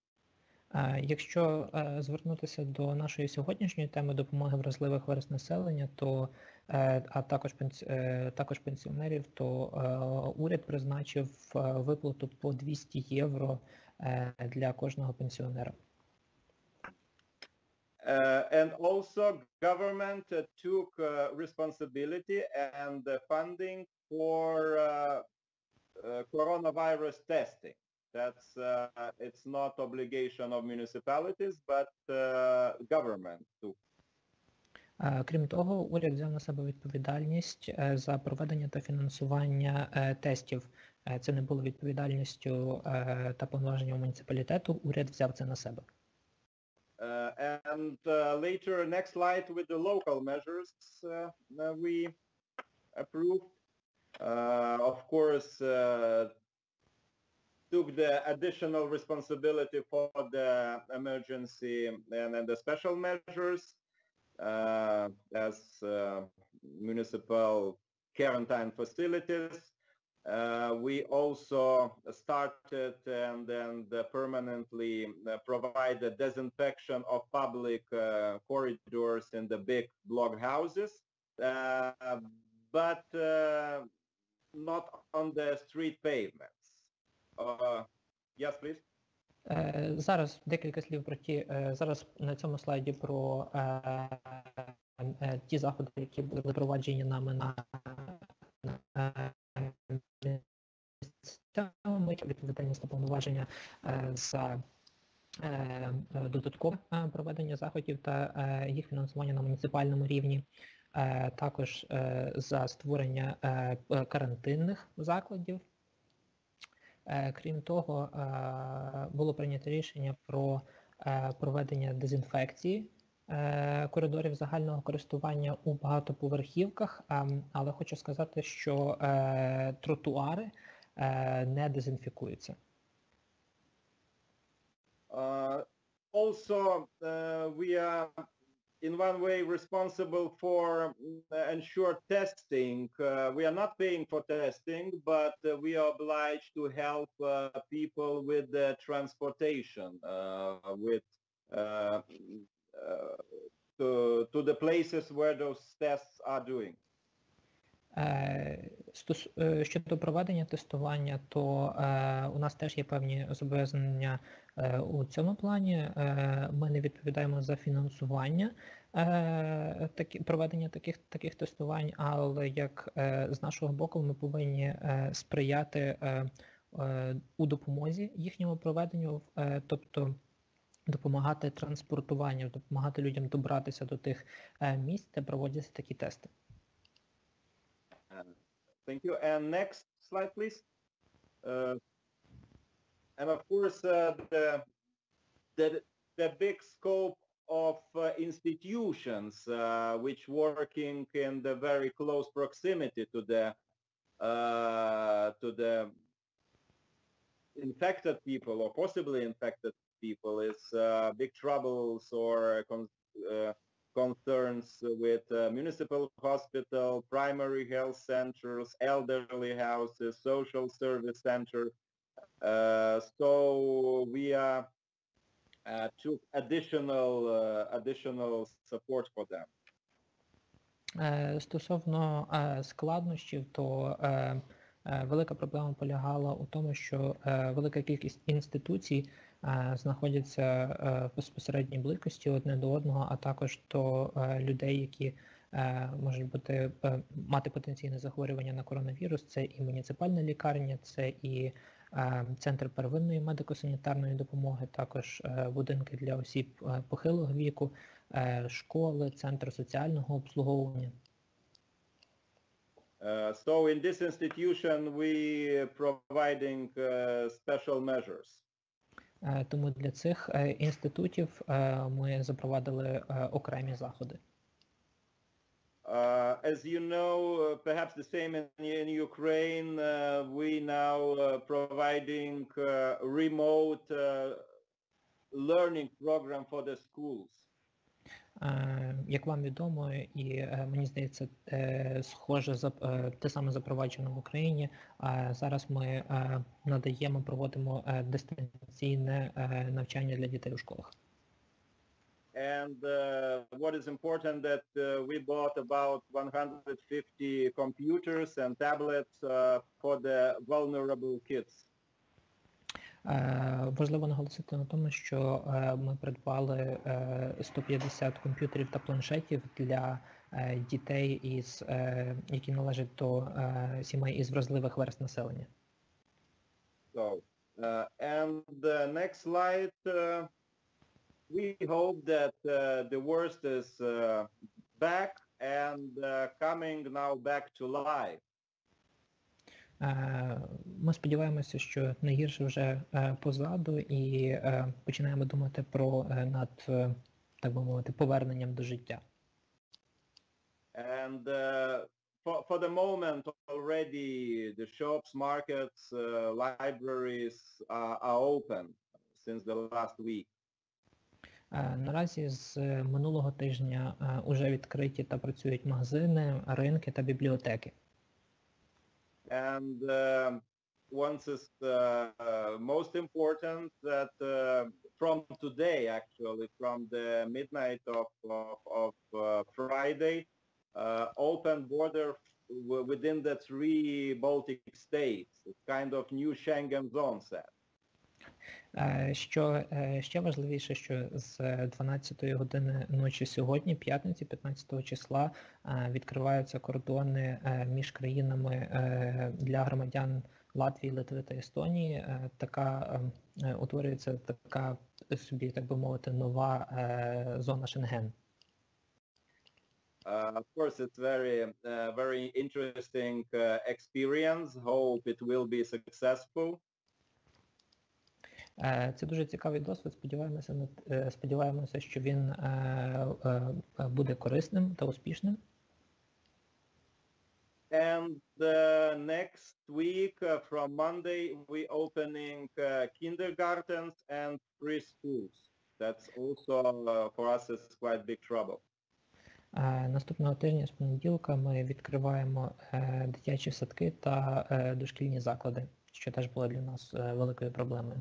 Якщо звернутися до нашої сьогоднішньої теми допомоги вразливих верств населення, то, а також, також пенсіонерів, то уряд призначив виплату по двісті євро для кожного пенсіонера. Uh, and also government uh, took uh, responsibility and the funding for uh, uh, coronavirus testing. That's uh, it's not obligation of municipalities, but uh, government took. Е, Крім того, уряд взяв на себе відповідальність е, за проведення та фінансування е, тестів. Е, Це не було відповідальністю е, та повноваженням муніципалітету, уряд взяв це на себе. Uh, and uh, later, next slide with the local measures uh, uh, we approved. Uh, of course, uh, took the additional responsibility for the emergency and, and the special measures uh, as uh, municipal quarantine facilities. Uh, we also started and then the permanently uh, provide the disinfection of public uh, corridors in the big block houses, uh, but uh, not on the street pavements. Uh, yes, please. Е, Зараз декілька слів про ті, е, зараз на цьому слайді про е, е, ті заходи, які були запроваджені нами на е, місцевому, відповідальність та повноваження е, за е, додаткове е, проведення заходів та е, їх фінансування на муніципальному рівні. Е, Також е, за створення е, п- карантинних закладів. Е, Крім того, е, було прийнято рішення про е, проведення дезінфекції е, коридорів загального користування у багатоповерхівках, а, але хочу сказати, що е, тротуари е, не дезінфікуються. Uh, also, uh, we are in one way responsible for uh, ensure testing. Uh, we are not paying for testing, but uh, we are obliged to help uh, people with the transportation, uh, with uh, uh, to, to the places where those tests are doing. Е, стос- е, Щодо проведення тестування, то е, у нас теж є певні зобов'язання е, у цьому плані. Е, Ми не відповідаємо за фінансування е, такі, проведення таких, таких тестувань, але як е, з нашого боку ми повинні е, сприяти е, е, у допомозі їхньому проведенню, е, тобто допомагати транспортуванню, допомагати людям добратися до тих е, місць, де проводяться такі тести. Thank you. And next slide, please. Uh, and of course, uh, the, the, the big scope of uh, institutions uh, which working in the very close proximity to the uh, to the infected people or possibly infected people is uh, big troubles or con uh, concerns with uh, municipal hospital, primary health centers, elderly houses, social service center. Uh, so we uh, uh, took additional uh, additional support for them. Е, Стосовно е, складнощів, то е, е, велика проблема полягала у тому, що е, велика кількість інституцій е, знаходяться е, в безпосередній близькості одне до одного, а також до е, людей, які е, можуть бути, е, мати потенційне захворювання на коронавірус. Це і муніципальна лікарня, це і е, центр первинної медико-санітарної допомоги, також е, будинки для осіб е, похилого віку, е, школи, центр соціального обслуговування. Uh, so in this institution we providing uh, special measures. Е, Тому для цих е, інститутів е, ми запровадили е, окремі заходи. Uh, as you know, uh, perhaps the same in, in Ukraine, uh, we now uh, providing uh, remote uh, learning program for the schools. Е, Як вам відомо, і е, мені здається, е, схоже за е, те саме запроваджено в Україні. А зараз ми е, надаємо, проводимо е, дистанційне е, навчання для дітей у школах. And uh, what is important that uh, we bought about one hundred fifty computers and tablets uh, for the vulnerable kids. Е, Важливо наголосити на тому, що е, ми придбали е, сто п'ятдесят комп'ютерів та планшетів для е, дітей, із, е, які належать до е, сімей із вразливих верств населення. So, uh, and the next slide, uh, we hope that uh, the worst is uh, back and uh, coming now back to life. Е, Ми сподіваємося, що найгірше вже е, позаду і е, починаємо думати про е, над, е, так би мовити, поверненням до життя. And uh, for, for the moment already the shops, markets, uh, libraries are, are open since the last week. Е, Наразі з е, минулого тижня е, уже відкриті та працюють магазини, ринки та бібліотеки. And uh, once is uh, uh, most important that uh, from today, actually, from the midnight of, of, of uh, Friday, uh, open border w within the three Baltic states. It's kind of new Schengen zone set. Е, Що е, ще важливіше, що з дванадцятої години ночі сьогодні, п'ятниці, п'ятнадцятого числа, е, відкриваються кордони е, між країнами е, для громадян Латвії, Литви та Естонії. Е, Така е, утворюється така собі, так би мовити, нова е, зона Шенген. Uh, of course, it's very, uh, very interesting uh, experience. Hope it will be successful. Е, Це дуже цікавий досвід. Сподіваємося, на- е, сподіваємося, що він е, е, буде корисним та успішним. And uh, next week, uh, from Monday, we opening uh, kindergartens and preschools. That's also uh, for us is quite big trouble. Е, Наступного тижня з понеділка ми відкриваємо е, дитячі садки та е, дошкільні заклади, що теж було для нас е, великою проблемою.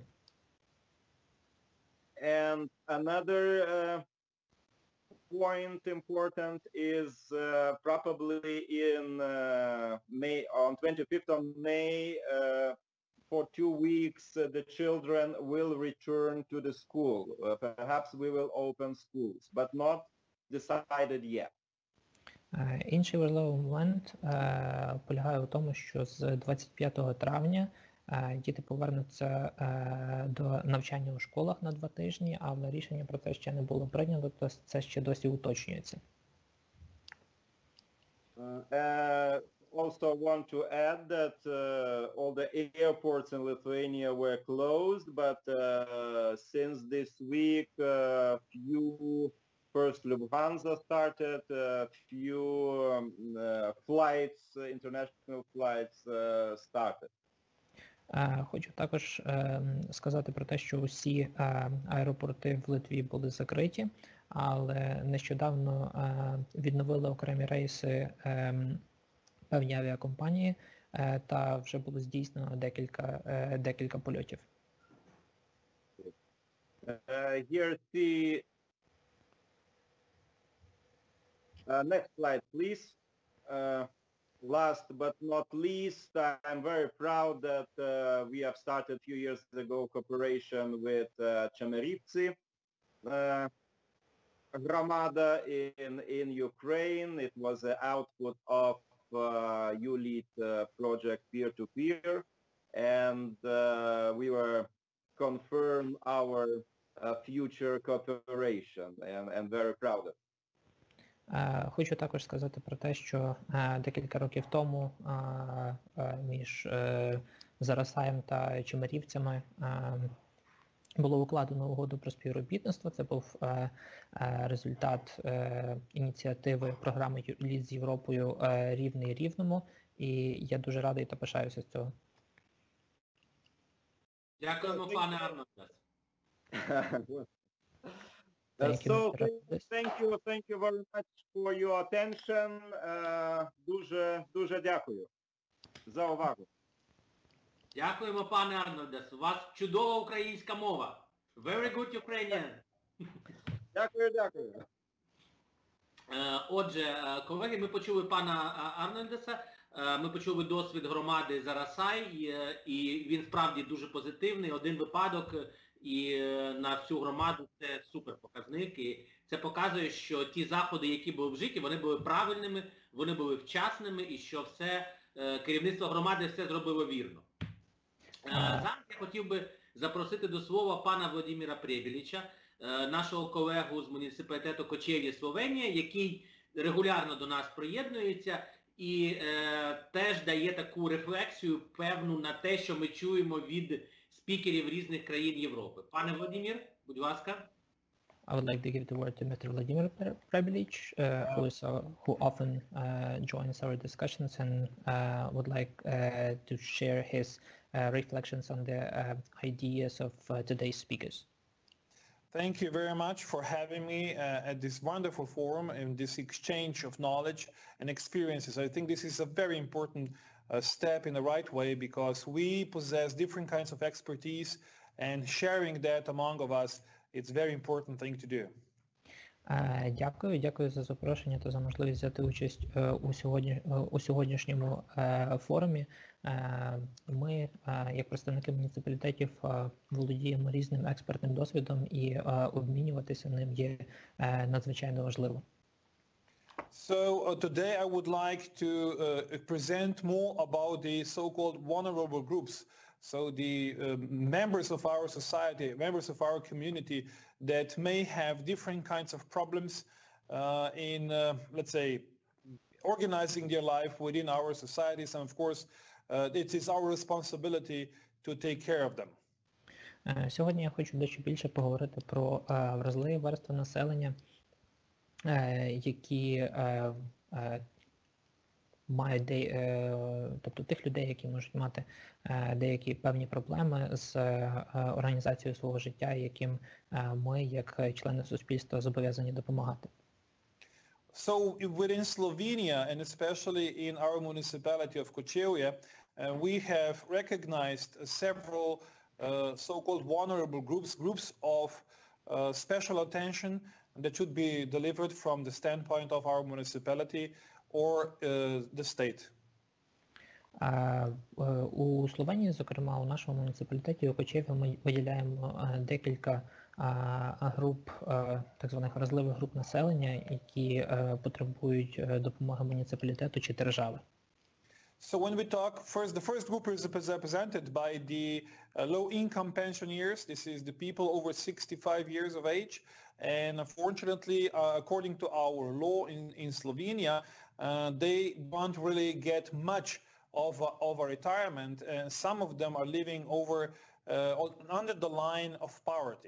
And another uh, point important is uh, probably in uh, May, on twenty-fifth of May, uh, for two weeks, uh, the children will return to the school. Uh, perhaps we will open schools, but not decided yet. Е, Інший важливий момент е, полягає у тому, що з двадцять п'ятого травня е, діти повернуться е, до навчання у школах на два тижні, але рішення про це ще не було прийнято, то це ще досі уточнюється. Uh, uh, also want to add that uh, all the airports in Lithuania were closed, but uh, since this week, uh, few first Lufthansa started, uh, few um, uh, flights, uh, international flights uh, started. Е, Хочу також е, сказати про те, що усі е, аеропорти в Литві були закриті, але нещодавно е, відновили окремі рейси е, певні авіакомпанії е, та вже було здійснено декілька, е, декілька польотів. Uh, here see, uh, next slide, please. Uh, Last but not least, I'm very proud that uh, we have started a few years ago cooperation with uh, Chemerivtsi uh, Gramada in, in Ukraine. It was the output of uh, U LEAD uh, project peer-to-peer, and uh, we were confirm our uh, future cooperation, and, and very proud of it. Е, Хочу також сказати про те, що е, декілька років тому е, е, між е, Зарасаєм та Чемерівцями е, було укладено угоду про співробітництво. Це був е, е, результат е, ініціативи програми «Лід з Європою. Е, рівний рівному», і я дуже радий та пишаюся з цього. Дякуємо, пане Арнольдес. Uh, Thank you, so Mister thank, Arnoldes. thank you, thank you very much for your attention. Uh, дуже, дуже дякую за увагу. Дякуємо, пане Арнольдес. У вас чудова українська мова. Very good Ukrainian. Дякую, дякую. Е, Отже, е, колеги, ми почули пана е, Арнольдеса. Ми почули досвід громади Зарасай, і він справді дуже позитивний. Один випадок і на всю громаду це супер показник. І це показує, що ті заходи, які були вжиті, вони були правильними, вони були вчасними і що все керівництво громади все зробило вірно. Зараз я хотів би запросити до слова пана Владимира Пребіліча, нашого колегу з муніципалітету Кочев'я, Словенія, який регулярно до нас приєднується і е, теж дає таку рефлексію певну на те, що ми чуємо від спікерів різних країн Європи. Пане Владимир, будь ласка. I would like to give the word to Mister Vladimir Prebilic, uh, who, is, uh, who often uh, joins our discussions and uh, would like uh, to share his uh, reflections on the uh, ideas of uh, today's speakers. Thank you very much for having me uh, at this wonderful forum and this exchange of knowledge and experiences. I think this is a very important uh, step in the right way because we possess different kinds of expertise and sharing that among of us, it's a very important thing to do. Дякую, дякую за запрошення та за можливість взяти участь у, сьогодні, у сьогоднішньому форумі. Ми, як представники муніципалітетів, володіємо різним експертним досвідом і обмінюватися ним є надзвичайно важливо. So uh, today I would like to uh, present more about the so-called vulnerable groups. So the uh, members of our society, members of our community that may have different kinds of problems uh, in, uh, let's say, organizing their life within our societies. And of course, uh, it is our responsibility to take care of them. Сьогодні я хочу дещо більше поговорити про вразливі верстви населення, які мають, де, тобто тих людей, які можуть мати деякі певні проблеми з організацією свого життя, яким ми, як члени суспільства, зобов'язані допомагати. So within Slovenia, and especially in our municipality of Kočevje, uh, we have recognized several uh, so-called vulnerable groups, groups of uh, special attention that should be delivered from the standpoint of our municipality or uh, the state. У Словенії, зокрема, у нашому муніципалітеті у Кочеві ми виділяємо декілька груп, так званих вразливих груп населення, які потребують допомоги муніципалітету чи держави. So when we talk, first, the first group is represented by the uh, low-income pensioners. This is the people over sixty-five years of age. And unfortunately, uh, according to our law in, in Slovenia, uh, they don't really get much of a, of a retirement. And some of them are living over, uh, under the line of poverty.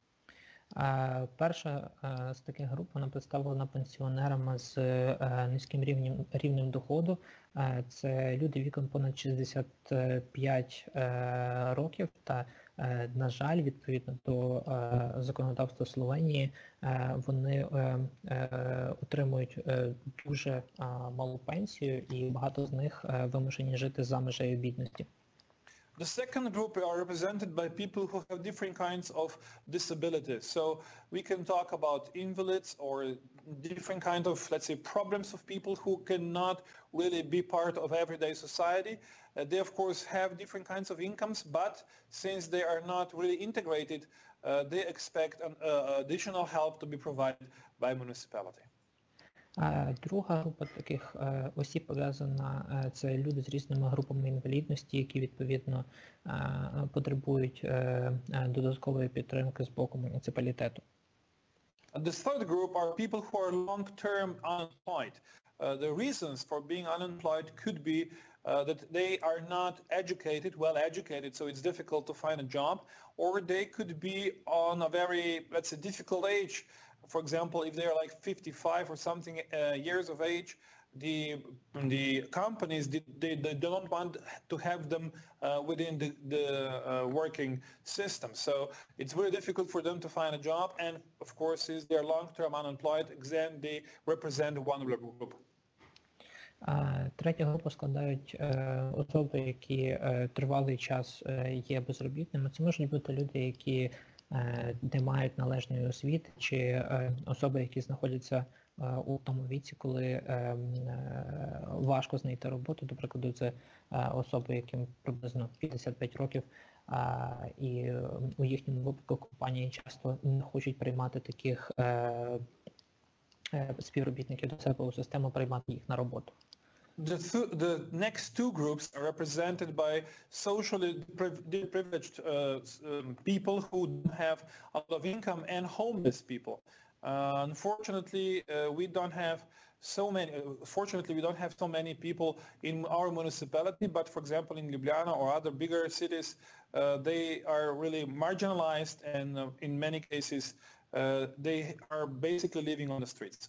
Перша з таких груп, вона представлена пенсіонерами з низьким рівнем, рівнем доходу. Це люди віком понад шістдесят п'ять років та, на жаль, відповідно до законодавства Словенії, вони отримують дуже малу пенсію і багато з них вимушені жити за межею бідності. The second group are represented by people who have different kinds of disabilities. So we can talk about invalids or different kind of, let's say, problems of people who cannot really be part of everyday society. Uh, they, of course, have different kinds of incomes, but since they are not really integrated, uh, they expect an uh, additional help to be provided by municipality. Друга група таких осіб пов'язана, це люди з різними групами інвалідності, які відповідно потребують додаткової підтримки з боку муніципалітету. The third group are people who are long-term unemployed. Uh, the reasons for being unemployed could be uh, that they are not educated, well educated, so it's difficult to find a job, or they could be on a very, let's say, difficult age. For example, if they are like fifty-five or something uh, years of age, the the companies they, they, they don't want to have them uh, within the, the uh, working system. So it's very difficult for them to find a job, and of course, since they are long-term unemployed, then they represent a vulnerable group. Третя група складають особи, які тривалий час є безробітними. Це можуть бути люди, які не мають належної освіти, чи особи, які знаходяться у тому віці, коли важко знайти роботу. До прикладу, це особи, яким приблизно п'ятдесят п'ять років, і у їхньому випадку компанії часто не хочуть приймати таких співробітників до себе у систему, приймати їх на роботу. The, th the next two groups are represented by socially deprived uh, um, people who don't have a lot of income and homeless people. Uh, unfortunately, uh, we don't have so many. Uh, fortunately, we don't have so many people in our municipality. But for example, in Ljubljana or other bigger cities, uh, they are really marginalized, and uh, in many cases, uh, they are basically living on the streets.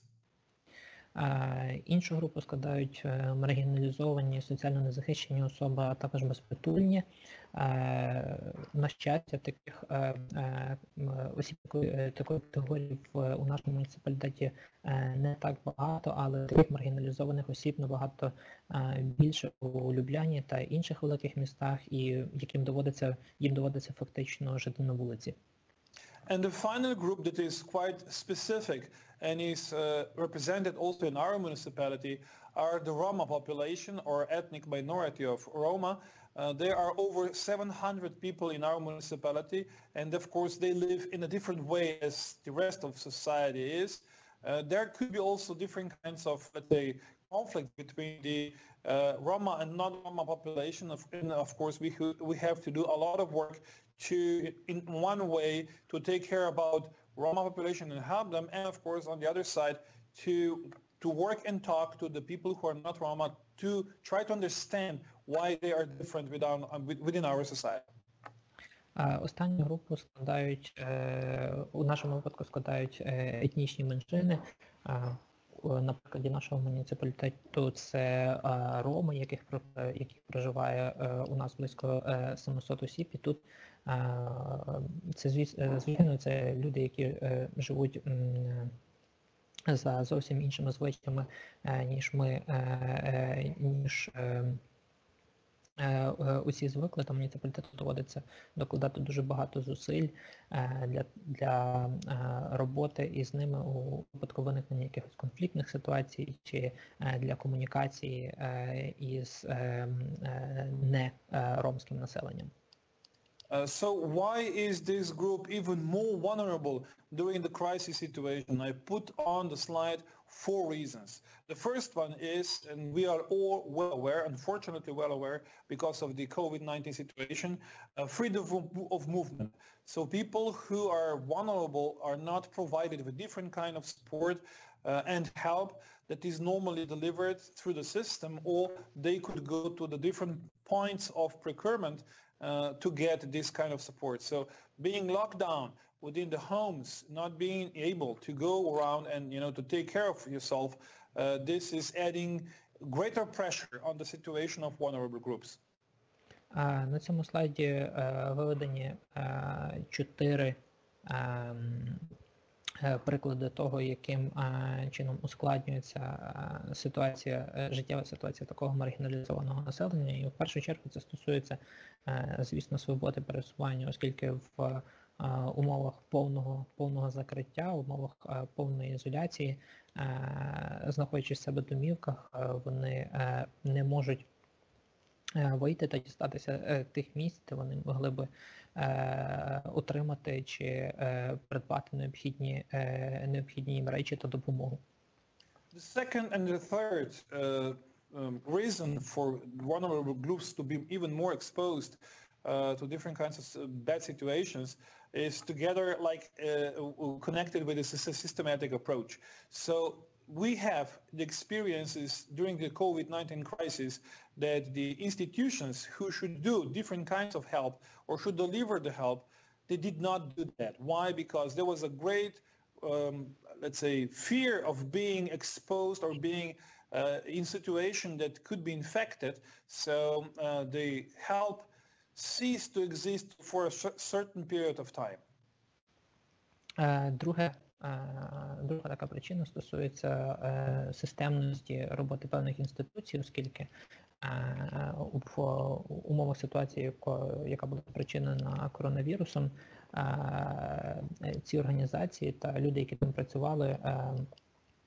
Іншу групу складають маргіналізовані, соціально незахищені особи, а також безпритульні. На щастя, таких осіб такої категорії у нашому муніципалітеті не так багато, але таких маргіналізованих осіб набагато більше у Любляні та інших великих містах, і яким доводиться, їм доводиться фактично жити на вулиці. And the final group that is quite specific and is uh, represented also in our municipality are the Roma population or ethnic minority of Roma. Uh, there are over seven hundred people in our municipality, and of course they live in a different way as the rest of society is. Uh, there could be also different kinds of, let's say, conflict between the uh, Roma and non-Roma population. Of, and of course we, we have to do a lot of work to, in one way, to take care about Roma population and help them, and of course on the other side to to work and talk to the people who are not Roma to try to understand why they are different within, within our society. Останню групу складають, у нашому випадку складають етнічні меншини. На прикладі нашого муніципалітету це роми, яких, яких проживає у нас близько сімсот осіб. І тут це, звичайно, це люди, які живуть за зовсім іншими звичаями, ніж ми, ніж усі звикли, та муніципалітету доводиться докладати дуже багато зусиль для, для роботи із ними у випадку виникнення якихось конфліктних ситуацій чи для комунікації із не ромським населенням. Uh, so why is this group even more vulnerable during the crisis situation? I put on the slide four reasons. The first one is, and we are all well aware, unfortunately well aware, because of the COVID nineteen situation, uh, freedom of, of movement. So people who are vulnerable are not provided with different kind of support uh, and help that is normally delivered through the system, or they could go to the different points of procurement Uh, to get this kind of support. So being locked down within the homes, not being able to go around and, you know, to take care of yourself, uh, this is adding greater pressure on the situation of vulnerable groups. Uh, на цьому слайді uh, виведені uh, чотири uh, приклади того, яким uh, чином ускладнюється uh, ситуація, uh, життєва ситуація такого маргіналізованого населення. І в першу чергу це стосується, uh, звісно, свободи пересування, оскільки в uh, умовах повного, повного закриття, в умовах uh, повної ізоляції, uh, знаходячись в себе в домівках, uh, вони uh, не можуть вийти та дістатися тих місць, де вони могли би е, отримати чи е, придбати необхідні, е, необхідні їм речі та допомогу. The second and the third uh, um, reason for vulnerable groups to be even more exposed uh, to different kinds of bad situations is together like uh, connected with a systematic approach. So we have the experiences during the COVID nineteen crisis that the institutions who should do different kinds of help or should deliver the help, they did not do that. Why? Because there was a great, um, let's say, fear of being exposed or being uh, in situation that could be infected. So uh, the help ceased to exist for a certain period of time. Uh, друге, Друга така причина стосується е, системності роботи певних інституцій, оскільки е, в умовах ситуації, яка, яка була спричинена коронавірусом, е, ці організації та люди, які там працювали, е,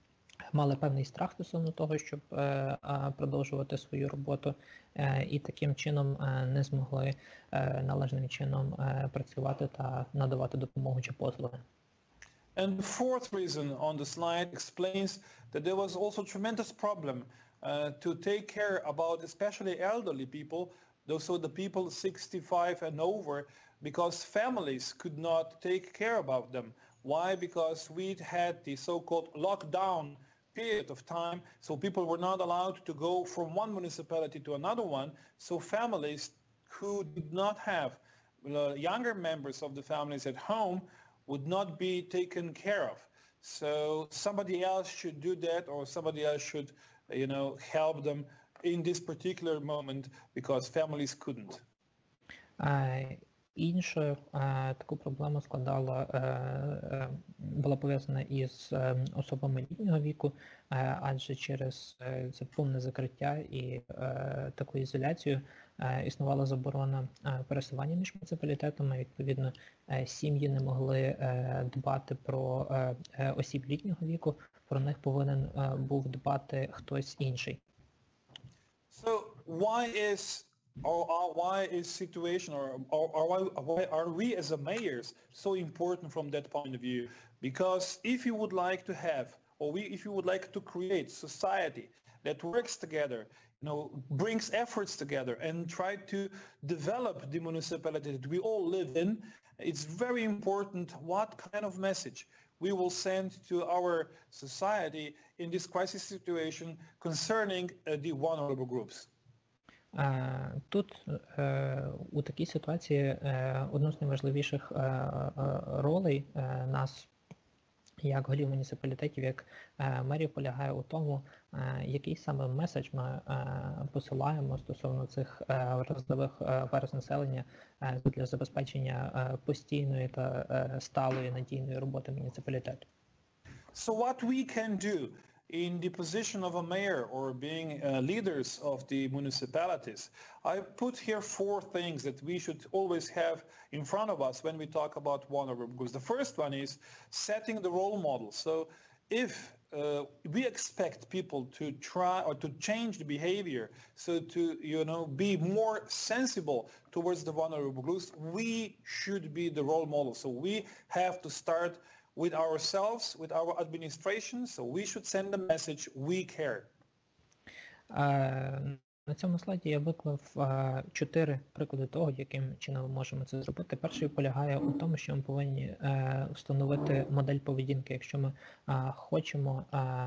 мали певний страх стосовно того, щоб е, е, продовжувати свою роботу, е, і таким чином е, не змогли е, належним чином е, працювати та надавати допомогу чи послуги. And the fourth reason on the slide explains that there was also tremendous problem uh, to take care about especially elderly people, those are the people sixty-five and over, because families could not take care about them. Why? Because we had the so-called lockdown period of time, so people were not allowed to go from one municipality to another one, so families who did not have uh, younger members of the families at home would not be taken care of. So somebody else should do that, or somebody else should, you know, help them in this particular moment because families couldn't. Е, Інша е, таку проблему складала, е, е, була пов'язана із е, особами літнього віку, е, адже через е, це повне закриття і е, таку ізоляцію е, існувала заборона е, пересування між муніципалітетами. Відповідно, е, сім'ї не могли е, дбати про е, е, осіб літнього віку, про них повинен е, був дбати хтось інший. So why is or, or why is situation or, or, or why, why are we as a mayors so important from that point of view? Because if you would like to have, or we, if you would like to create society that works together, you know, brings efforts together and try to develop the municipality that we all live in, it's very important what kind of message we will send to our society in this crisis situation concerning uh, the vulnerable groups. Тут у такій ситуації одну з найважливіших ролей нас, як голів муніципалітетів, як мерів, полягає у тому, який саме меседж ми посилаємо стосовно цих вразливих верств населення для забезпечення постійної та сталої надійної роботи муніципалітету. So what we can do in the position of a mayor or being uh, leaders of the municipalities, I put here four things that we should always have in front of us when we talk about vulnerable groups. The first one is setting the role model. So if uh, we expect people to try or to change the behavior, so to, you know, be more sensible towards the vulnerable groups, we should be the role model. So we have to start with ourselves, with our administration, so we should send a message, we care. На цьому слайді я виклав чотири приклади того, яким чином ми можемо це зробити. Перший полягає у тому, що ми повинні встановити модель поведінки. Якщо ми хочемо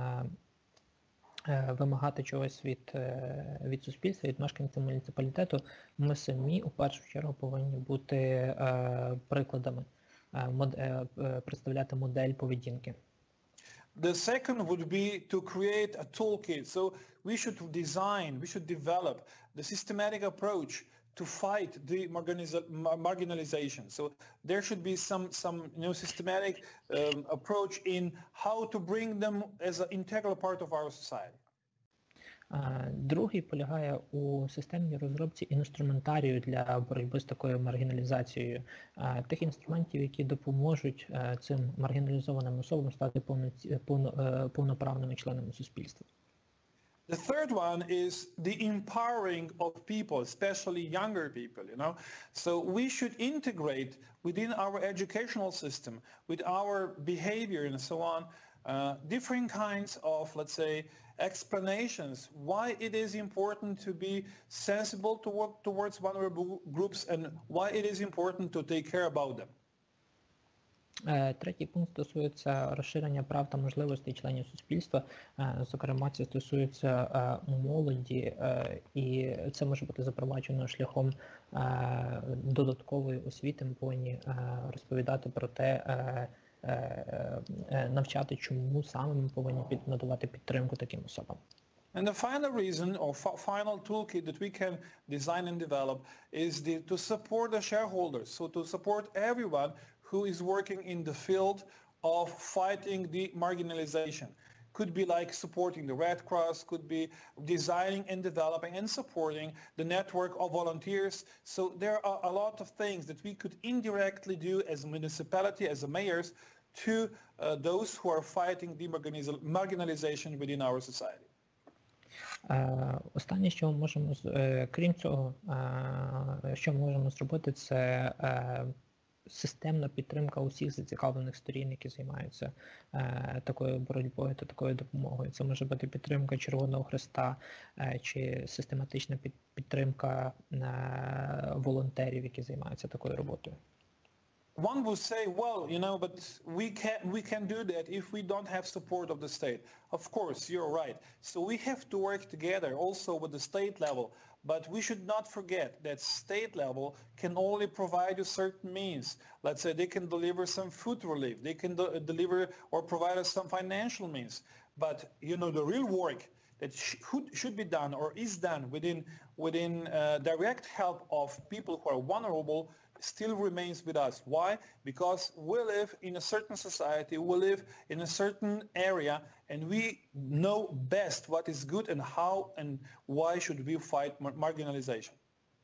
вимагати чогось від, від суспільства, від мешканців муніципалітету, ми самі у першу чергу повинні бути прикладами. Представляти модель поведінки. The second would be to create a toolkit. So we should design, we should develop the systematic approach to fight the marginalization. So there should be some, some you know, systematic um, approach in how to bring them as an integral part of our society. Другий полягає у системній розробці інструментарію для боротьби з такою маргіналізацією, тих інструментів, які допоможуть цим маргіналізованим особам стати повноправними членами суспільства. The third one is the empowering of people, especially younger people, you know. So we should integrate within our educational system, with our behavior and so on, uh, different kinds of, let's say, explanations why it is important to be sensible to work towards vulnerable groups and why it is important to take care about them. Третій пункт стосується розширення прав та можливостей членів суспільства. Зокрема, це стосується молоді, і це може бути запроваджено шляхом додаткової освіти. Ми повинні розповідати про те, навчати, чому саме ми повинні надавати підтримку таким особам. And the final reason or final toolkit that we can design and develop is the, to support the shareholders, so to support everyone who is working in the field of fighting the marginalization. Could be like supporting the Red Cross, could be designing and developing and supporting the network of volunteers. So there are a lot of things that we could indirectly do as a municipality, as a mayors, to uh, those who are fighting the marginalization within our society. Е, Останнє, що ми можемо, з- е, крім цього, е, що ми можемо зробити, це е, системна підтримка усіх зацікавлених сторін, які займаються е, такою боротьбою та такою допомогою. Це може бути підтримка Червоного Хреста е, чи систематична під- підтримка е, волонтерів, які займаються такою роботою. One will say, well, you know, but we can we can do that if we don't have support of the state. Of course, you're right. So we have to work together also with the state level. But we should not forget that state level can only provide you certain means. Let's say they can deliver some food relief. They can do, deliver or provide us some financial means. But, you know, the real work that sh- should, should be done or is done within, within uh, direct help of people who are vulnerable still remains with us. Why? Because we live in a certain society, we live in a certain area, and we know best what is good and how and why should we fight mar- marginalization.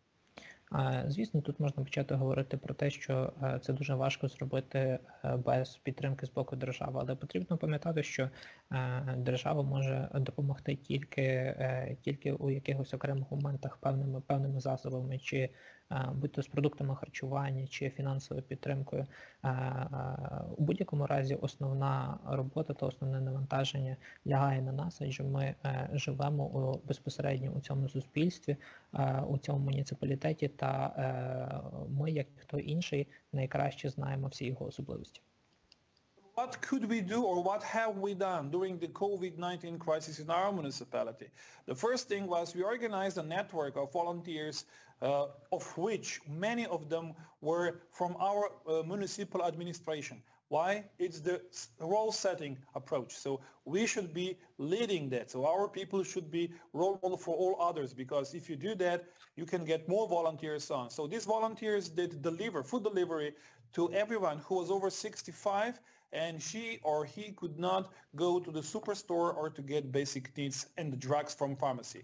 Е, Звісно, тут можна почати говорити про те, що е, це дуже важко зробити е, без підтримки з боку держави, але потрібно пам'ятати, що е, держава може допомогти тільки, е, тільки у якихось окремих моментах певними, певними засобами, чи е, будь-то з продуктами харчування, чи фінансовою підтримкою. Е, е, У будь-якому разі основна робота та основне навантаження лягає на нас, адже ми е, живемо у, безпосередньо у цьому суспільстві, е, у цьому муніципалітеті, та е, ми, як ніхто інший, найкраще знаємо всі його особливості. What could we do or what have we done during the COVID nineteen crisis in our municipality? The first thing was we organized a network of volunteers, uh, of which many of them were from our uh, municipal administration. Why? It's the s- role-setting approach. So we should be leading that. So our people should be role model for all others, because if you do that, you can get more volunteers on. So these volunteers did deliver food delivery to everyone who was over sixty-five, and she or he could not go to the superstore or to get basic needs and the drugs from pharmacy.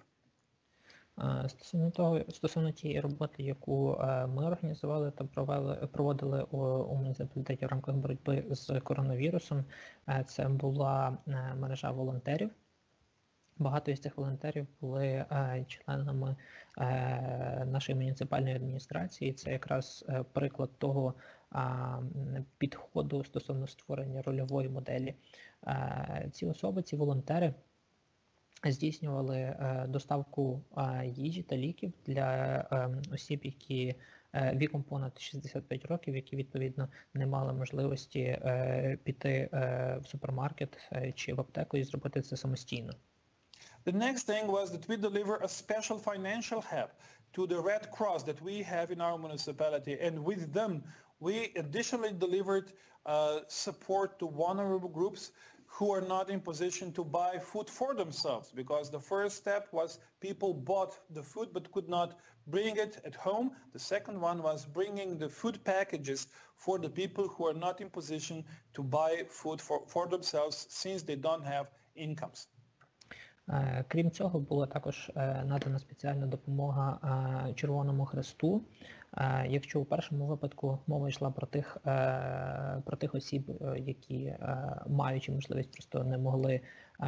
Е, Стосовно того, стосовно тієї роботи, яку е, ми організували та провели, проводили у, у муніципалітеті в рамках боротьби з коронавірусом, е, це була е, мережа волонтерів. Багато із цих волонтерів були е, членами е, нашої муніципальної адміністрації. Це якраз е, приклад того е, підходу стосовно створення рольової моделі. Е, ці особи, ці волонтери здійснювали е, доставку е, їжі та ліків для е, осіб, які е, віком понад шістдесят п'ять років, які відповідно не мали можливості е, піти е, в супермаркет е, чи в аптеку і зробити це самостійно. The next thing was that we deliver a special financial help to the Red Cross that we have in our municipality, and with them we additionally delivered uh, support to vulnerable groups who are not in position to buy food for themselves, because the first step was people bought the food but could not bring it at home. The second one was bringing the food packages for the people who are not in position to buy food for, for themselves since they don't have incomes. Е, Крім цього, була також е, надана спеціальна допомога е, Червоному Хресту. Е, Якщо у першому випадку мова йшла про тих, е, про тих осіб, е, які, е, маючи можливість, просто не могли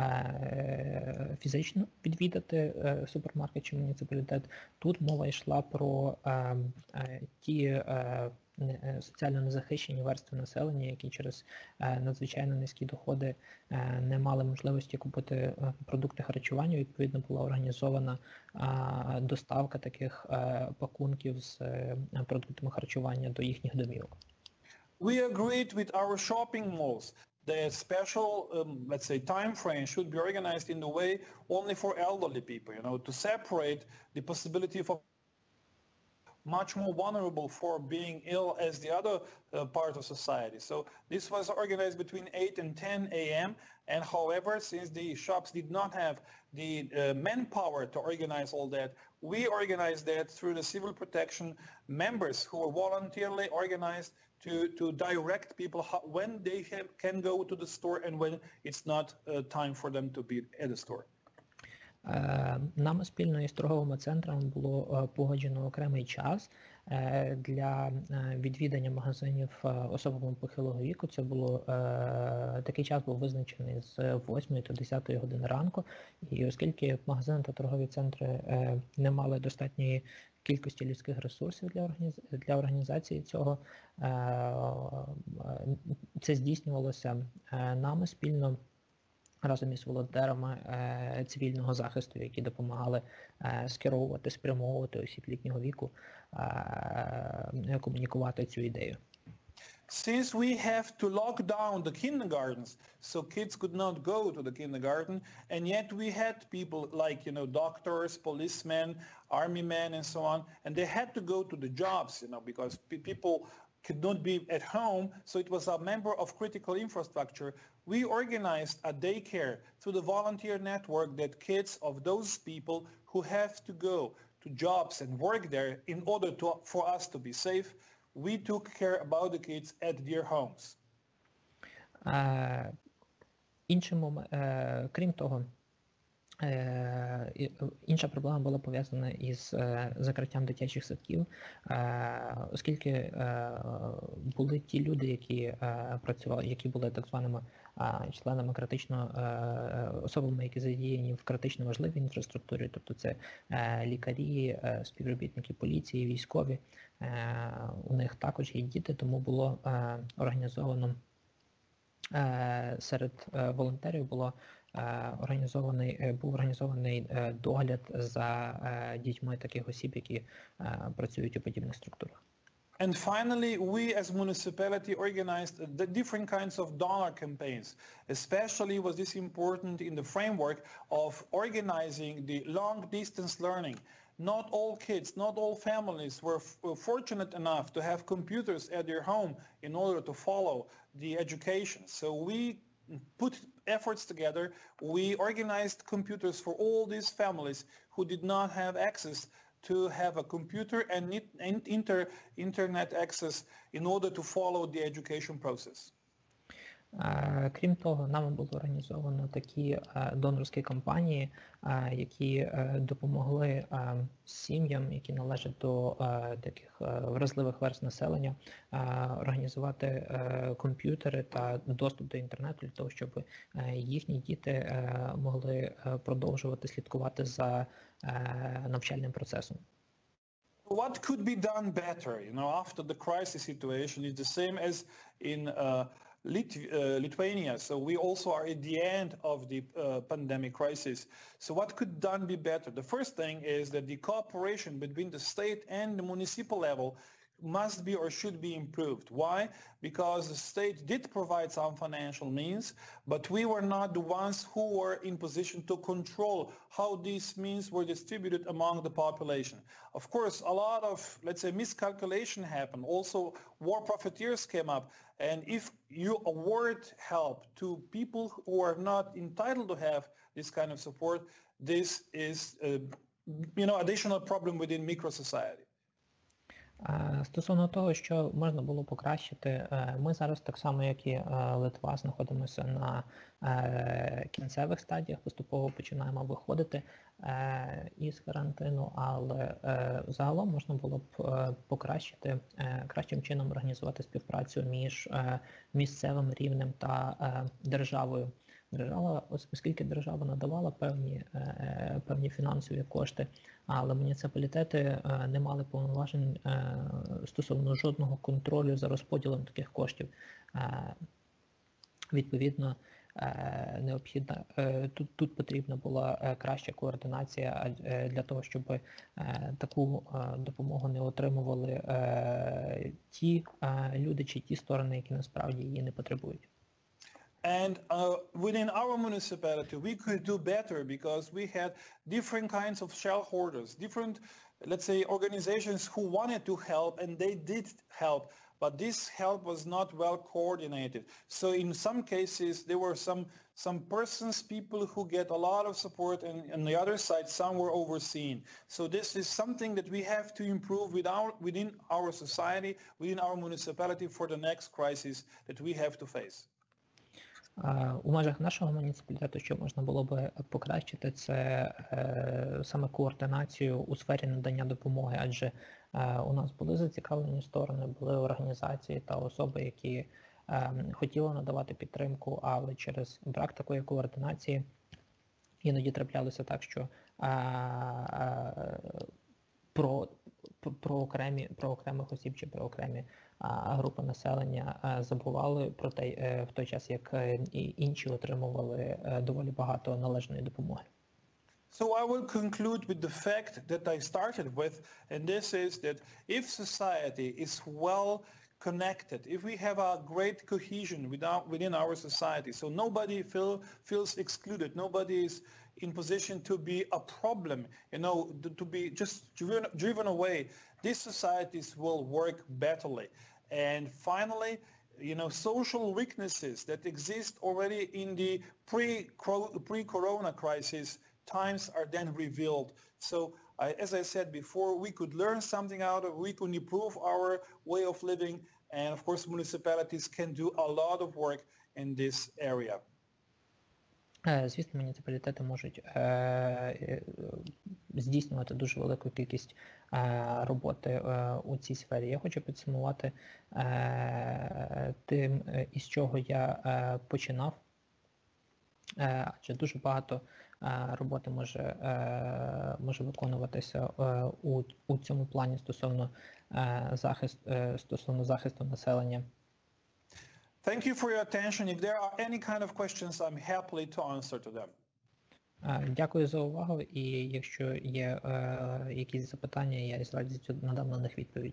е, фізично відвідати е, супермаркет чи муніципалітет, тут мова йшла про е, е, ті е, не- е, соціально незахищені верстви населення, які через е, надзвичайно низькі доходи е, не мали можливості купити е, продукти харчування. Відповідно, була організована е, доставка таких е, пакунків з е, продуктами харчування до їхніх домівок. We agreed with our shopping malls that special, um, let's say, time frame should be organized in the way only for elderly people, you know, to separate the possibility of much more vulnerable for being ill as the other uh, part of society. So this was organized between eight and ten a m And however, since the shops did not have the uh, manpower to organize all that, we organized that through the civil protection members who are voluntarily organized to, to direct people how, when they have, can go to the store and when it's not uh, time for them to be at the store. Нами спільно із торговими центрами було погоджено окремий час для відвідання магазинів особами похилого віку. Це було, такий час був визначений з восьмої до десятої години ранку, і оскільки магазини та торгові центри не мали достатньої кількості людських ресурсів для, організ... для організації цього, це здійснювалося нами спільно разом із волонтерами цивільного захисту, які допомагали скеровувати, спрямовувати осіб літнього віку, комунікувати цю ідею. Since we have to lock down the kindergartens, so kids could not go to the kindergarten, and yet we had people like, you know, doctors, policemen, army men, and so on, and they had to go to the jobs, you know, because pe- people could not be at home, so it was a member of critical infrastructure. We organized a daycare through the volunteer network that kids of those people who have to go to jobs and work there in order to, for us to be safe, we took care about the kids at their homes. Uh, іншим, uh, крім того, uh, інша проблема була пов'язана із uh, закриттям дитячих садків, uh, оскільки uh, були ті люди, які uh, працювали, які були так званими uh, членами критично, uh, особами, які задіяні в критично важливій інфраструктурі, тобто це uh, лікарі, uh, співробітники поліції, військові. Uh, у них також є діти, тому було uh, організовано uh, серед uh, волонтерів було uh, організований, був організований uh, догляд за uh, дітьми таких осіб, які uh, працюють у подібних структурах. And finally, we as municipality organized the different kinds of donor campaigns. Especially was this important in the framework of organizing the long-distance learning. Not all kids, not all families were f- fortunate enough to have computers at their home in order to follow the education. So we put efforts together. We organized computers for all these families who did not have access to have a computer and inter, internet access in order to follow the education process. Крім того, нами було організовано такі донорські кампанії, які допомогли сім'ям, які належать до таких вразливих верств населення, організувати комп'ютери та доступ до інтернету для того, щоб їхні діти могли продовжувати слідкувати за навчальним процесом. What could be done better, you know, after the crisis situation is the same as in uh, Lit- uh, Lithuania. So we also are at the end of the uh, pandemic crisis. So what could done be better? The first thing is that the cooperation between the state and the municipal level must be or should be improved. Why? Because the state did provide some financial means, but we were not the ones who were in position to control how these means were distributed among the population. Of course, a lot of, let's say, miscalculation happened. Also, war profiteers came up. And if you award help to people who are not entitled to have this kind of support, this is, uh, you know, additional problem within micro-society. Стосовно того, що можна було покращити, ми зараз так само, як і Литва, знаходимося на кінцевих стадіях, поступово починаємо виходити із карантину, але загалом можна було б покращити, кращим чином організувати співпрацю між місцевим рівнем та державою. Держава, оскільки держава надавала певні, певні фінансові кошти, але муніципалітети не мали повноважень стосовно жодного контролю за розподілом таких коштів. Відповідно, необхідна, тут, тут потрібна була краща координація для того, щоб таку допомогу не отримували ті люди чи ті сторони, які насправді її не потребують. And uh, within our municipality, we could do better because we had different kinds of shareholders, different, let's say, organizations who wanted to help, and they did help, but this help was not well coordinated. So in some cases, there were some, some persons, people who get a lot of support, and on the other side, some were overseen. So this is something that we have to improve without, within our society, within our municipality for the next crisis that we have to face. У межах нашого муніципалітету, що можна було би покращити, це е, саме координацію у сфері надання допомоги, адже е, у нас були зацікавлені сторони, були організації та особи, які е, хотіли надавати підтримку, але через брак такої координації іноді траплялося так, що е, е, про, про, окремі, про окремих осіб чи про окремі групи населення забували про те, в той час, як і інші отримували доволі багато належної допомоги. So I will conclude with the fact that I started with, and this is that if society is well connected, if we have a great cohesion without, within our society, so nobody feel, feels excluded, nobody is in position to be a problem, you know, to be just driven, driven away, these societies will work betterly. And finally, you know, social weaknesses that exist already in the pre, pre-corona crisis times are then revealed. So uh, as I said before, we could learn something out of, we could improve our way of living, and of course municipalities can do a lot of work in this area. Звісно, муніципалітети можуть е, здійснювати дуже велику кількість е, роботи е, у цій сфері. Я хочу підсумувати е, тим, із чого я е, починав, е, адже дуже багато е, роботи може, е, може виконуватися е, у, у цьому плані стосовно, е, захист, е, стосовно захисту населення. Thank you for your attention. If there are any kind of questions, I'm happy to answer to them. Дякую за увагу, і якщо є е, якісь запитання, я із радістю надам на них відповідь.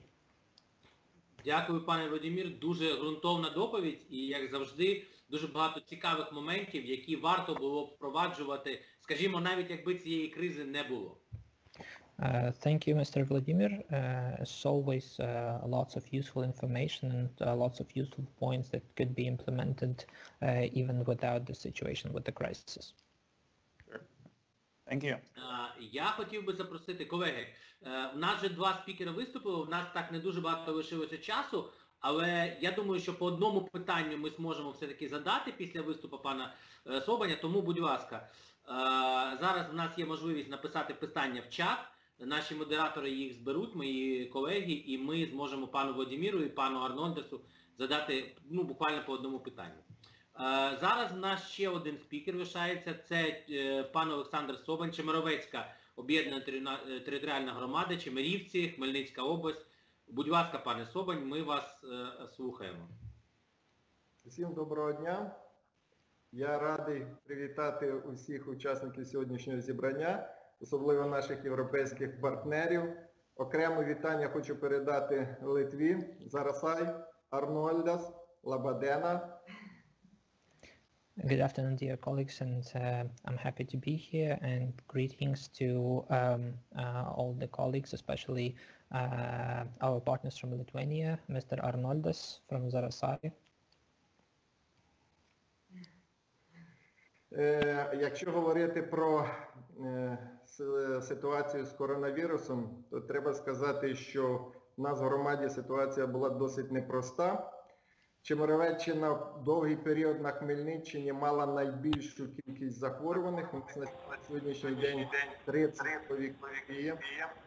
Дякую, пане Володимир. Дуже ґрунтовна доповідь і, як завжди, дуже багато цікавих моментів, які варто було б впроваджувати, скажімо, навіть якби цієї кризи не було. Uh, thank you, Mister Vladimir. Uh, as always, uh, lots of useful information and uh, lots of useful points that could be implemented uh, even without the situation with the crisis. Sure. Thank you. Uh, я хотів би запросити, колеги, uh, у нас вже два спікери виступили, у нас так не дуже багато лишилося часу, але я думаю, що по одному питанню ми зможемо все-таки задати після виступу пана uh, Собаня, тому, будь ласка, uh, зараз у нас є можливість написати питання в чат. Наші модератори їх зберуть, мої колеги, і ми зможемо пану Володимиру і пану Арнольдесу задати, ну, буквально по одному питанню. Е, зараз у нас ще один спікер лишається, це е, пан Олександр Собань, Чемеровецька об'єднана територіальна громада, Чемерівці, Хмельницька область. Будь ласка, пане Собань, ми вас е, слухаємо. Всім доброго дня. Я радий привітати усіх учасників сьогоднішнього зібрання, особливо наших європейських партнерів. Окремо вітання хочу передати Литві, Зарасай, Арнольдас, Лабадена. Good afternoon, dear colleagues, and uh, I'm happy to be here, and greetings to um, uh, all the colleagues, especially uh, our partners from Lithuania, Mister Arnoldas from Zarasai. Е, якщо говорити про е, ситуацію з коронавірусом, то треба сказати, що в нас в громаді ситуація була досить непроста. Чемеровеччина довгий період на Хмельниччині мала найбільшу кількість захворюваних. У нас на сьогоднішній день тридцять чоловік є.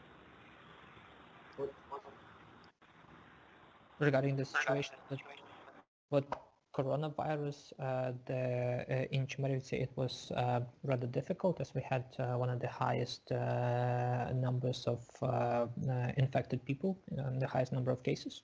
Regarding the situation with coronavirus, uh, the, uh, in Chmerivtsi it was uh, rather difficult as we had uh, one of the highest uh, numbers of uh, uh, infected people, and the highest number of cases.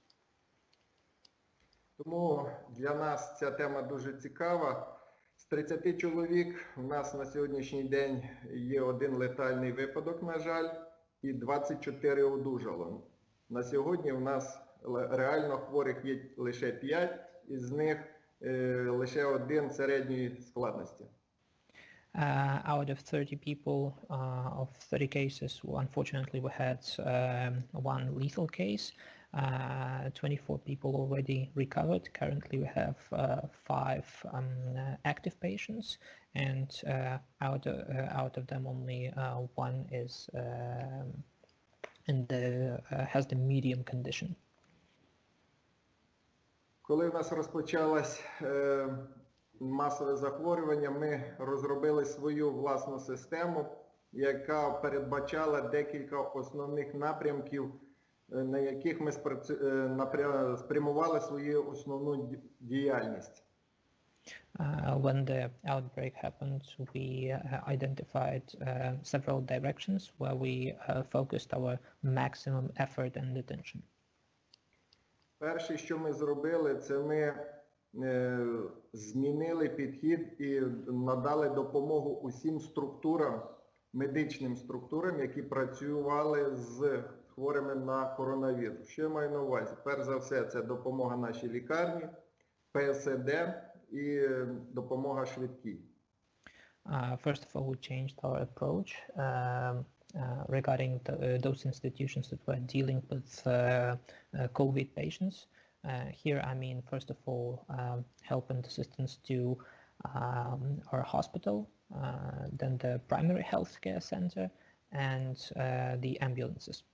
Тому для нас ця тема дуже цікава. З тридцяти чоловік у нас на сьогоднішній день є один летальний випадок, на жаль, і двадцять чотири одужало. На сьогодні у нас реально хворих є лише п'ять, із них е, лише один середньої складності. Uh, out of thirty people, uh, of thirty cases, unfortunately we had um, one lethal case. Uh, twenty-four people already recovered. Currently we have uh, five um, uh, active patients, and uh, out, of, uh, out of them only uh, one is uh, in the, uh, has the medium condition. Коли в нас розпочалась е, масове захворювання, ми розробили свою власну систему, яка передбачала декілька основних напрямків, на яких ми спрямували свою основну діяльність. Uh, when the outbreak happened, we uh, identified uh, several directions where we uh, focused our maximum effort and attention. Перше, що ми зробили, це ми е, змінили підхід і надали допомогу усім структурам, медичним структурам, які працювали з хворими на коронавірус. Що я маю на увазі? Перш за все, це допомога нашій лікарні, Пе Ес Е Де і допомога швидкій. Uh, first of all, we changed our approach um, uh, regarding the, uh, those institutions that were dealing with uh, uh, COVID patients. Uh, here, I mean, first of all, um, help and assistance to um, our hospital, uh, then the primary health care center, and uh, the ambulances.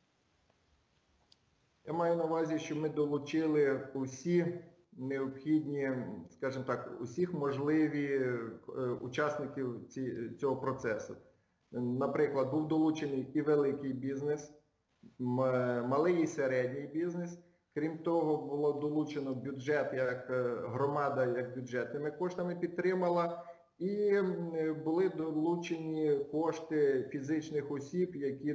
Я маю на увазі, що ми долучили усі необхідні, скажімо так, усіх можливі учасників ці, цього процесу. Наприклад, був долучений і великий бізнес, малий і середній бізнес. Крім того, було долучено бюджет, як громада, як бюджетними коштами підтримала. І були долучені кошти фізичних осіб, які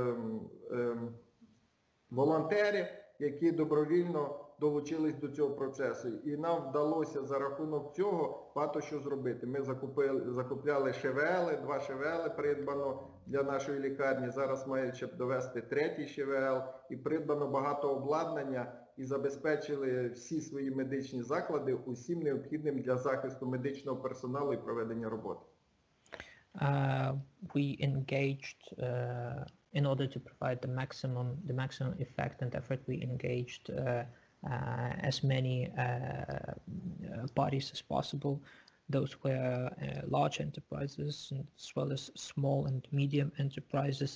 волонтери, які добровільно долучились до цього процесу. І нам вдалося за рахунок цього багато що зробити. Ми закупили, закупляли ШВЛи, два ШВЛи придбано для нашої лікарні. Зараз мають ще довести третій ШВЛ. І придбано багато обладнання і забезпечили всі свої медичні заклади усім необхідним для захисту медичного персоналу і проведення роботи. Uh, we engaged uh, in order to provide the maximum the maximum effect and effort. We engaged uh, uh, as many uh, parties as possible. Those were uh, large enterprises as well as small and medium enterprises.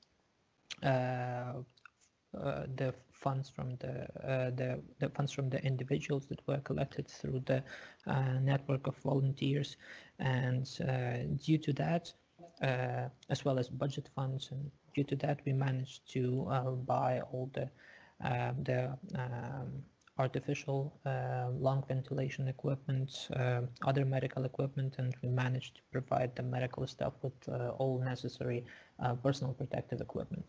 Uh, uh, the funds from the, uh, the the funds from the individuals that were collected through the uh, network of volunteers, and uh, due to that, uh, as well as budget funds, and due to that, we managed to uh, buy all the uh, the um, artificial uh, lung ventilation equipment, uh, other medical equipment, and we managed to provide the medical staff with uh, all necessary uh, personal protective equipment.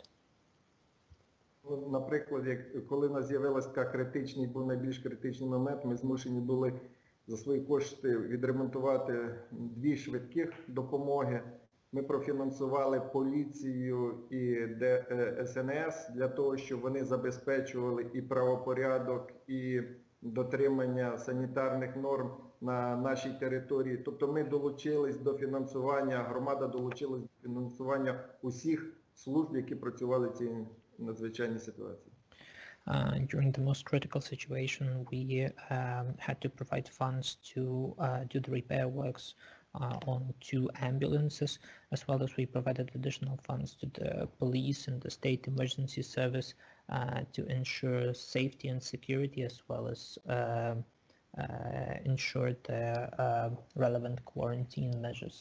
Наприклад, як, коли в нас з'явилася така критичний, був найбільш критичний момент, ми змушені були за свої кошти відремонтувати дві швидких допомоги. Ми профінансували поліцію і Ес Ен Ес для того, щоб вони забезпечували і правопорядок, і дотримання санітарних норм на нашій території. Тобто ми долучились до фінансування, громада долучилась до фінансування усіх служб, які працювали в цій надзвичайній ситуації. Uh, during the most critical situation, we um, had to provide funds to uh, do the repair works uh, on two ambulances, as well as we provided additional funds to the police and the state emergency service uh, to ensure safety and security, as well as uh, uh, ensure the uh, relevant quarantine measures.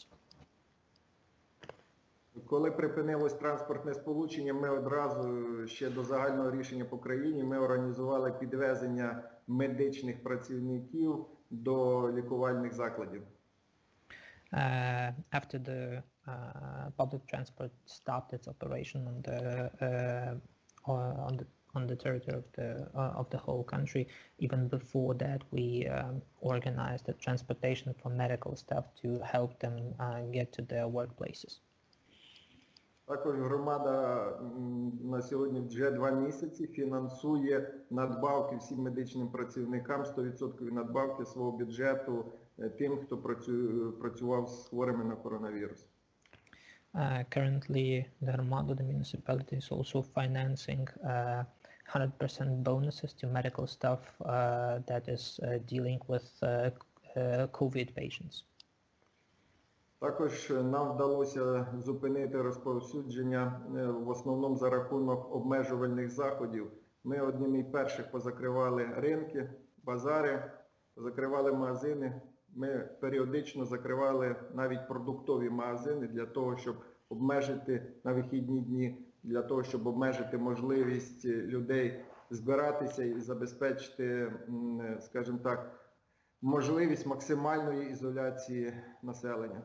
Коли припинилось транспортне сполучення, ми одразу ще до загального рішення по країні ми організували підвезення медичних працівників до лікувальних закладів. Uh, after the uh, public transport stopped its operation on the uh, on the on the territory of the uh, of the whole country, even before that, we um, organized the transportation for medical staff to help them uh, get to their workplaces. Також громада на сьогодні вже два місяці фінансує надбавки всім медичним працівникам, сто відсотків надбавки свого бюджету тим, хто працював з хворими на коронавірус. Uh, currently, the Armado, the municipality, is also financing uh, one hundred percent bonuses to medical staff uh, that is uh, dealing with uh, uh, COVID patients. Також нам вдалося зупинити розповсюдження в основному за рахунок обмежувальних заходів. Ми одними з перших позакривали ринки, базари, позакривали магазини, Ми періодично закривали навіть продуктові магазини для того, щоб обмежити на вихідні дні, для того, щоб обмежити можливість людей збиратися і забезпечити, скажімо так, можливість максимальної ізоляції населення.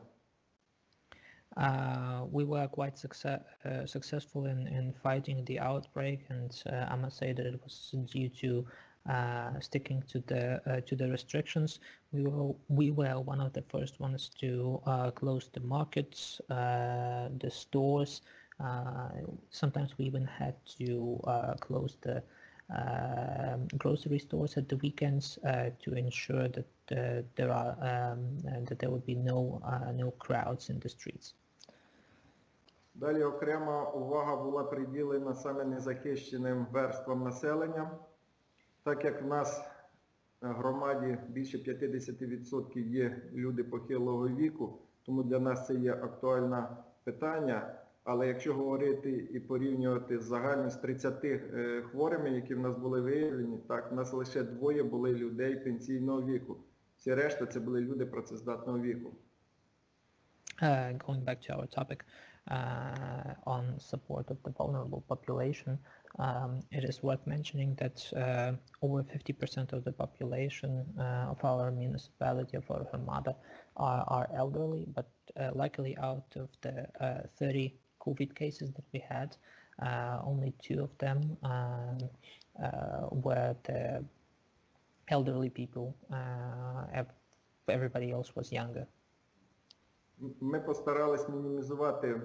Uh, we were quite success, uh, successful in, in fighting the outbreak, and uh, I must say that it was due to uh, sticking to the uh, to the restrictions. We were we were one of the first ones to uh, close the markets, uh, the stores. Uh, sometimes we even had to uh, close the uh, grocery stores at the weekends uh, to ensure that uh, there are um, that there would be no uh, no crowds in the streets. Далі окрема увага була приділена саме незахищеним верствам населення. Так як в нас в громаді більше п'ятдесят відсотків є люди похилого віку, тому для нас це є актуальне питання. Але якщо говорити і порівнювати загально з тридцяти хворими, які в нас були виявлені, так, в нас лише двоє були людей пенсійного віку. Всі решта це були люди працездатного віку. Uh, going back to our topic uh, on support of the vulnerable population, um, it is worth mentioning that uh, over fifty percent of the population uh, of our municipality, of our Hromada, are, are elderly, but uh, luckily out of the uh, thirty COVID cases that we had, uh, only two of them um, uh, were the elderly people. Uh, everybody else was younger. Ми постарались мінімізувати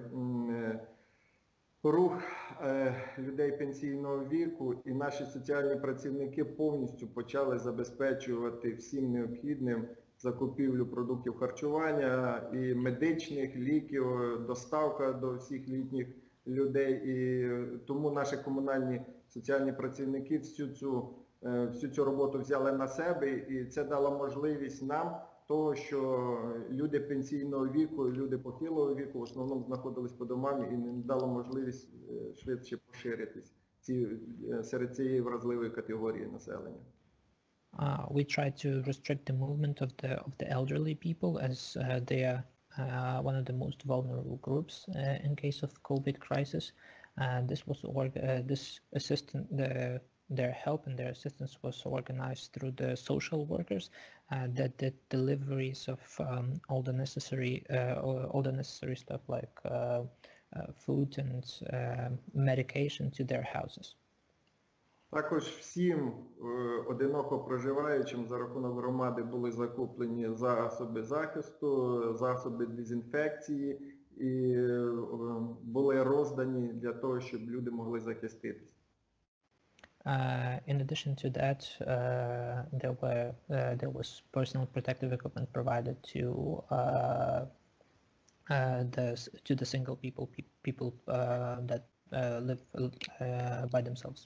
рух людей пенсійного віку, і наші соціальні працівники повністю почали забезпечувати всім необхідним закупівлю продуктів харчування і медичних, ліків, доставка до всіх літніх людей. І тому наші комунальні соціальні працівники всю цю, всю цю роботу взяли на себе, і це дало можливість нам того, що люди пенсійного віку, люди похилого віку в основному знаходились по домам і не дало можливість швидше поширитись ці, серед цієї вразливої категорії населення. Uh, we try to restrict the movement of the of the elderly people, as uh, they are uh, one of the most vulnerable groups uh, in case of COVID crisis. Uh, this was org uh, this assistant the their help and their assistance was organized through the social workers uh, that did deliveries of um, all the necessary uh, all the necessary stuff like uh, uh, food and uh, medication to their houses. Також всім одиноко проживаючим за рахунок громади були закуплені засоби захисту, засоби дезінфекції і були роздані для того, щоб люди могли захиститися. Uh, in addition to that, uh, there were uh, there was personal protective equipment provided to uh, uh, the to the single people pe people uh, that uh, live uh, by themselves.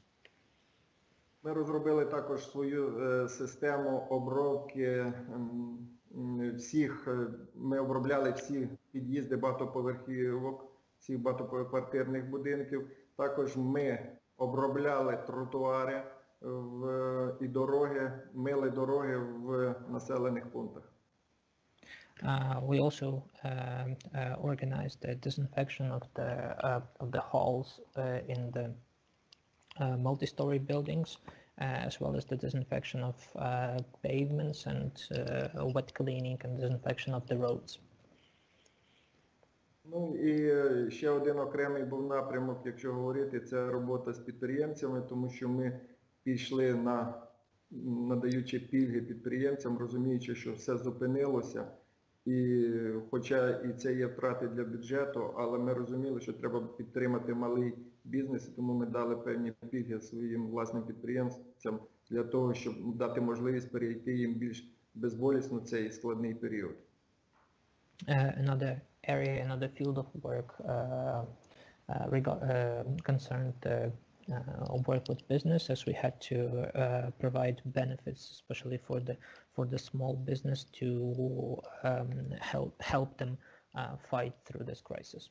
Ми розробили також свою е, систему обробки е, всіх, е, ми обробляли всі під'їзди багатоповерхівок, всіх багатоквартирних будинків. Також ми обробляли тротуари в, і дороги, мили дороги в населених пунктах. Uh, we also uh, uh, organized the disinfection of the uh, of the halls uh, in the uh, multi-story buildings, uh, as well as the disinfection of uh, pavements and uh, wet cleaning and disinfection of the roads. Ну і ще один окремий був напрямок, якщо говорити, це робота з підприємцями, тому що ми пішли на надаючи пільги підприємцям, розуміючи, що все зупинилося. І хоча і це є втрати для бюджету, але ми розуміли, що треба підтримати малий бізнес, тому ми дали певні пільги своїм власним підприємцям для того, щоб дати можливість перейти їм більш безболісно цей складний період. Uh, another area, another field of work uh, uh, regard, uh, concerned the uh, work with business, as we had to uh, provide benefits, especially for the for the small business, to um, help help them uh, fight through this crisis.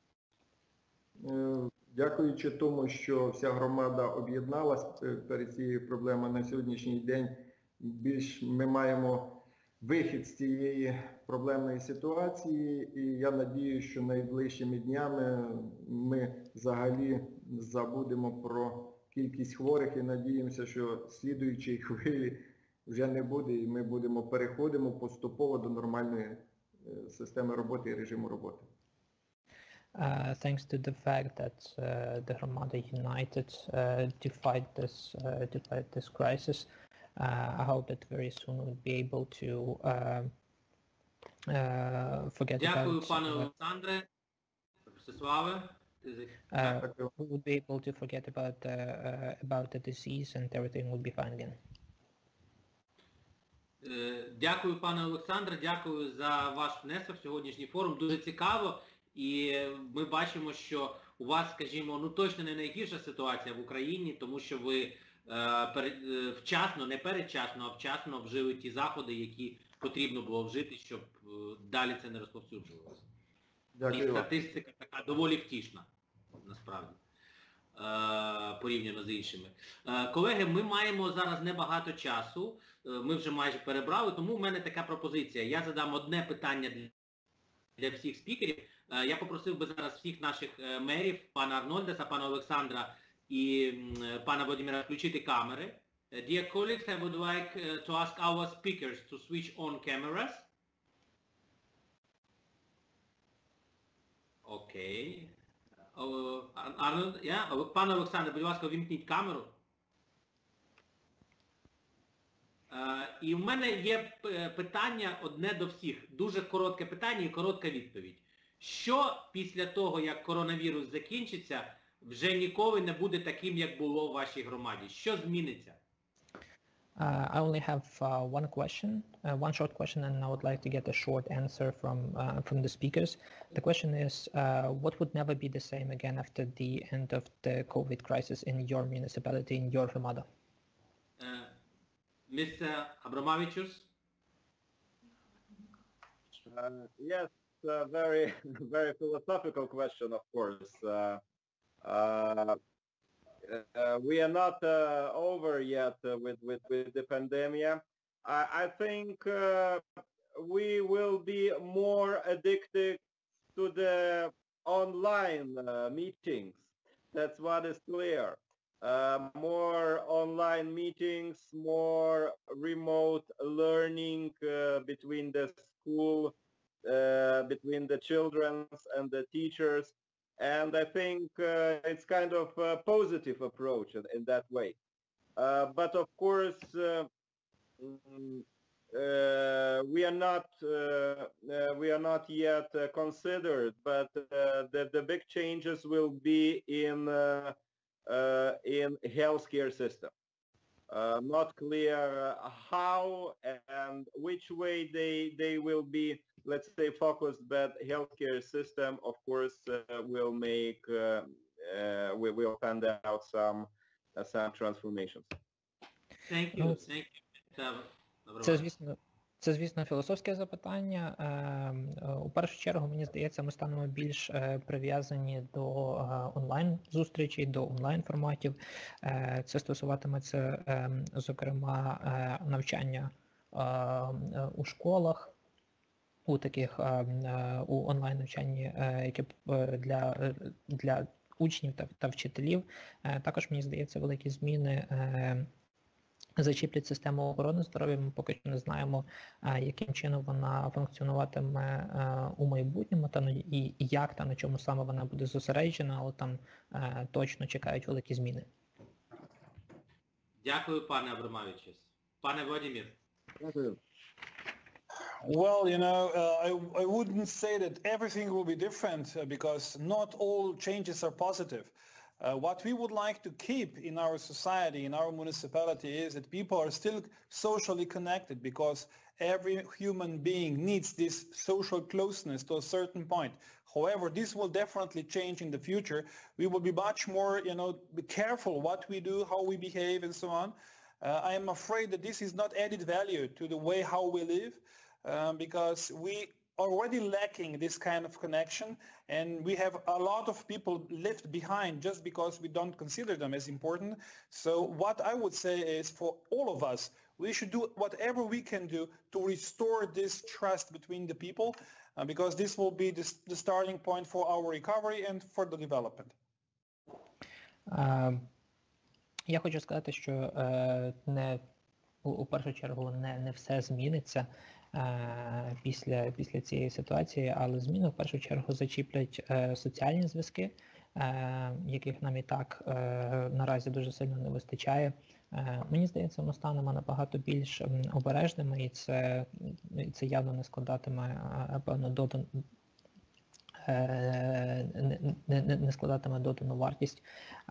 Дякуючи тому, що вся громада об'єдналась перед цією проблемою на сьогоднішній день, більш ми маємо вихід з цієї проблемної ситуації, і я надію, що найближчими днями ми взагалі забудемо про кількість хворих і надіємося, що слідуючої хвилі вже не буде, і ми будемо переходимо поступово до нормальної системи роботи і режиму роботи. Uh, thanks to the fact that uh, the Hromada united uh, to fight this uh, to fight this crisis, uh, I hope that very soon we'll be able to uh, uh, forget Дякую, about. пане Uh, Олександре. Ростиславе. uh, we would be able to forget about uh, uh, about the disease and everything will be fine again. Дякую, пане Олександре, дякую за ваш внесок в сьогоднішній форум. Дуже цікаво. І ми бачимо, що у вас, скажімо, ну точно не найгірша ситуація в Україні, тому що ви е, перед, е, вчасно, не передчасно, а вчасно вжили ті заходи, які потрібно було вжити, щоб е, далі це не розповсюджувалося. Дякую. І статистика така доволі втішна, насправді, е, порівняно з іншими. Е, колеги, ми маємо зараз небагато часу, е, ми вже майже перебрали, тому в мене така пропозиція. Я задам одне питання для, для всіх спікерів. Я попросив би зараз всіх наших мерів, пана Арнольдеса, пана Олександра і пана Володимира включити камери. Dear colleagues, I would like to ask our speakers to switch on cameras. Окей. Арнольд, я? Пане Олександре, будь ласка, вімкніть камеру. І в мене є питання одне до всіх. Дуже коротке питання і коротка відповідь. Що після того, як коронавірус закінчиться, вже ніколи не буде таким, як було у вашій громаді? Що зміниться? Uh, I only have uh, one question, uh, one short question, and I would like to get a short answer from uh, from the speakers. The question is, uh, what would never be the same again after the end of the COVID crisis in your municipality, in your Hromada? Uh, Mister Abramavicius? Uh, yes. A very, very philosophical question, of course. Uh, uh, uh, we are not uh, over yet uh, with, with, with the pandemic. I, I think uh, we will be more addicted to the online uh, meetings. That's what is clear. Uh, more online meetings, more remote learning uh, between the school Uh, between the children and the teachers, and I think uh, it's kind of a positive approach in, in that way. Uh, but of course, uh, uh, we are not uh, uh, we are not yet uh, considered, but uh, the the big changes will be in uh, uh, in healthcare system. Uh, not clear how and which way they they will be, let's say, focused, but healthcare system, of course, uh, will make uh, uh, we will find out some uh, some transformations. Thank you. Thank you. Це, звісно, це, звісно, філософське запитання. У першу чергу, мені здається, ми станемо більш прив'язані до онлайн-зустрічей, до онлайн-форматів. Це стосуватиметься, зокрема, навчання у школах, у таких у онлайн-навчанні, яке для, для учнів та, та вчителів. Також, мені здається, великі зміни зачіплять систему охорони здоров'я. Ми поки що не знаємо, яким чином вона функціонуватиме у майбутньому, та і як та на чому саме вона буде зосереджена, але там точно чекають великі зміни. Дякую, пане Абрамавичус. Пане Володимир. Дякую. Well, you know, uh, I, I wouldn't say that everything will be different uh, because not all changes are positive. Uh, what we would like to keep in our society, in our municipality, is that people are still socially connected because every human being needs this social closeness to a certain point. However, this will definitely change in the future. We will be much more, you know, be careful what we do, how we behave, and so on. Uh, I am afraid that this is not added value to the way how we live. Um, because we are already lacking this kind of connection, and we have a lot of people left behind just because we don't consider them as important. So what I would say is, for all of us, we should do whatever we can do to restore this trust between the people, uh, because this will be the, the starting point for our recovery and for the development. Uh, я хочу сказати, що uh, не, у, у першу чергу не, не все зміниться uh, після, після цієї ситуації, але зміни в першу чергу зачіплять uh, соціальні зв'язки, uh, яких нам і так uh, наразі дуже сильно не вистачає. Мені здається, ми станемо набагато більш обережними, і це, і це явно не складатиме, певно, додану, не, не, не складатиме додану вартість.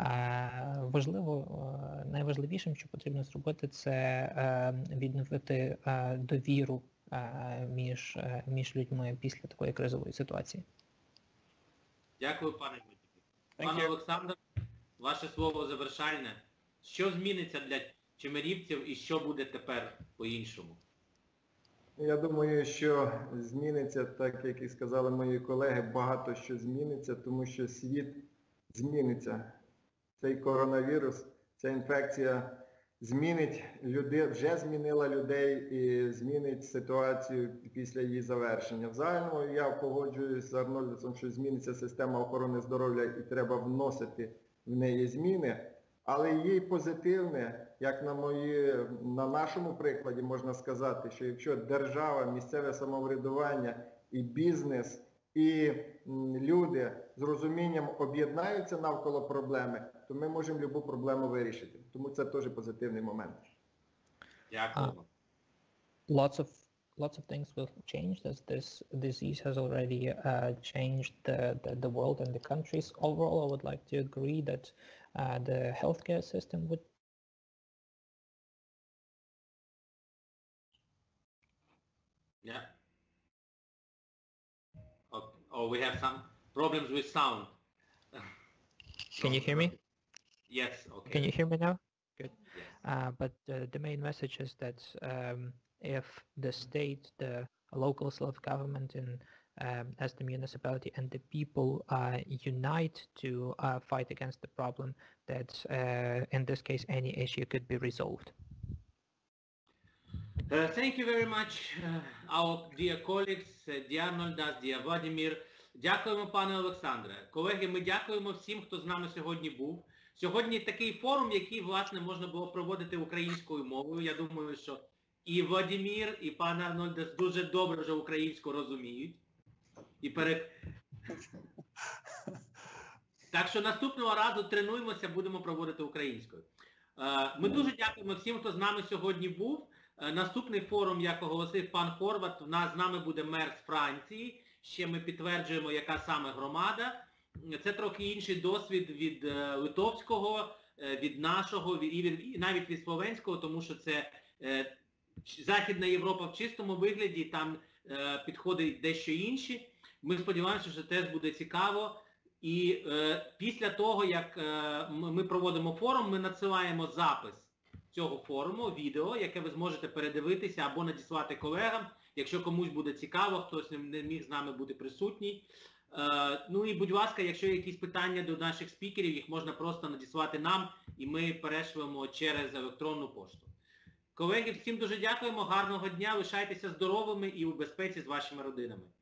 Важливо, найважливішим, що потрібно зробити, це відновити довіру між, між людьми після такої кризової ситуації. Дякую, пане Дмитрі. Пане Олександр, ваше слово завершальне. Що зміниться для чемерівців і що буде тепер по-іншому? Я думаю, що зміниться, так як і сказали мої колеги, багато що зміниться, тому що світ зміниться. Цей коронавірус, ця інфекція змінить людей, вже змінила людей і змінить ситуацію після її завершення. В загальному я погоджуюсь з Арнольдсом, що зміниться система охорони здоров'я і треба вносити в неї зміни. Але є й позитивне, як на, мої, на нашому прикладі можна сказати, що якщо держава, місцеве самоврядування і бізнес, і люди з розумінням об'єднаються навколо проблеми, то ми можемо будь-яку проблему вирішити. Тому це теж позитивний момент. Дякую. Uh, lots of lots of things will change as this disease has already uh, changed the, the, the world and the countries. Overall, I would like to agree that uh, the healthcare system would Yeah. Okay. Oh, we have some problems with sound. Can you hear me? Yes, okay. Can you hear me now? Good. Yes. Uh, but uh, the main message is that um, if the state, the local self-government, and um, as the municipality and the people uh, unite to uh, fight against the problem, that uh, in this case any issue could be resolved. Uh, thank you very much, uh, our dear colleagues, uh, dear Arnoldas, dear Vladimir. Дякуємо, пане Олександре. Колеги, ми дякуємо всім, хто з нами сьогодні був. Сьогодні такий форум, який, власне, можна було проводити українською мовою. Я думаю, що і Владимир, і пан Арнольдас дуже добре вже українську розуміють. І пере... Так що наступного разу тренуємося, будемо проводити українською. Ми дуже дякуємо всім, хто з нами сьогодні був. Наступний форум, як оголосив пан Хорват, у нас з нами буде мер з Франції. Ще ми підтверджуємо, яка саме громада. Це трохи інший досвід від литовського, від нашого і, від, і навіть від словенського, тому що це е, Західна Європа в чистому вигляді, там е, підходи дещо інші. Ми сподіваємося, що теж буде цікаво. І е, після того, як е, ми проводимо форум, ми надсилаємо запис цього форуму, відео, яке ви зможете передивитися або надіслати колегам, якщо комусь буде цікаво, хтось не міг з нами бути присутній. Е, ну і, будь ласка, якщо є якісь питання до наших спікерів, їх можна просто надіслати нам, і ми перешлемо через електронну пошту. Колеги, всім дуже дякуємо, гарного дня, лишайтеся здоровими і у безпеці з вашими родинами.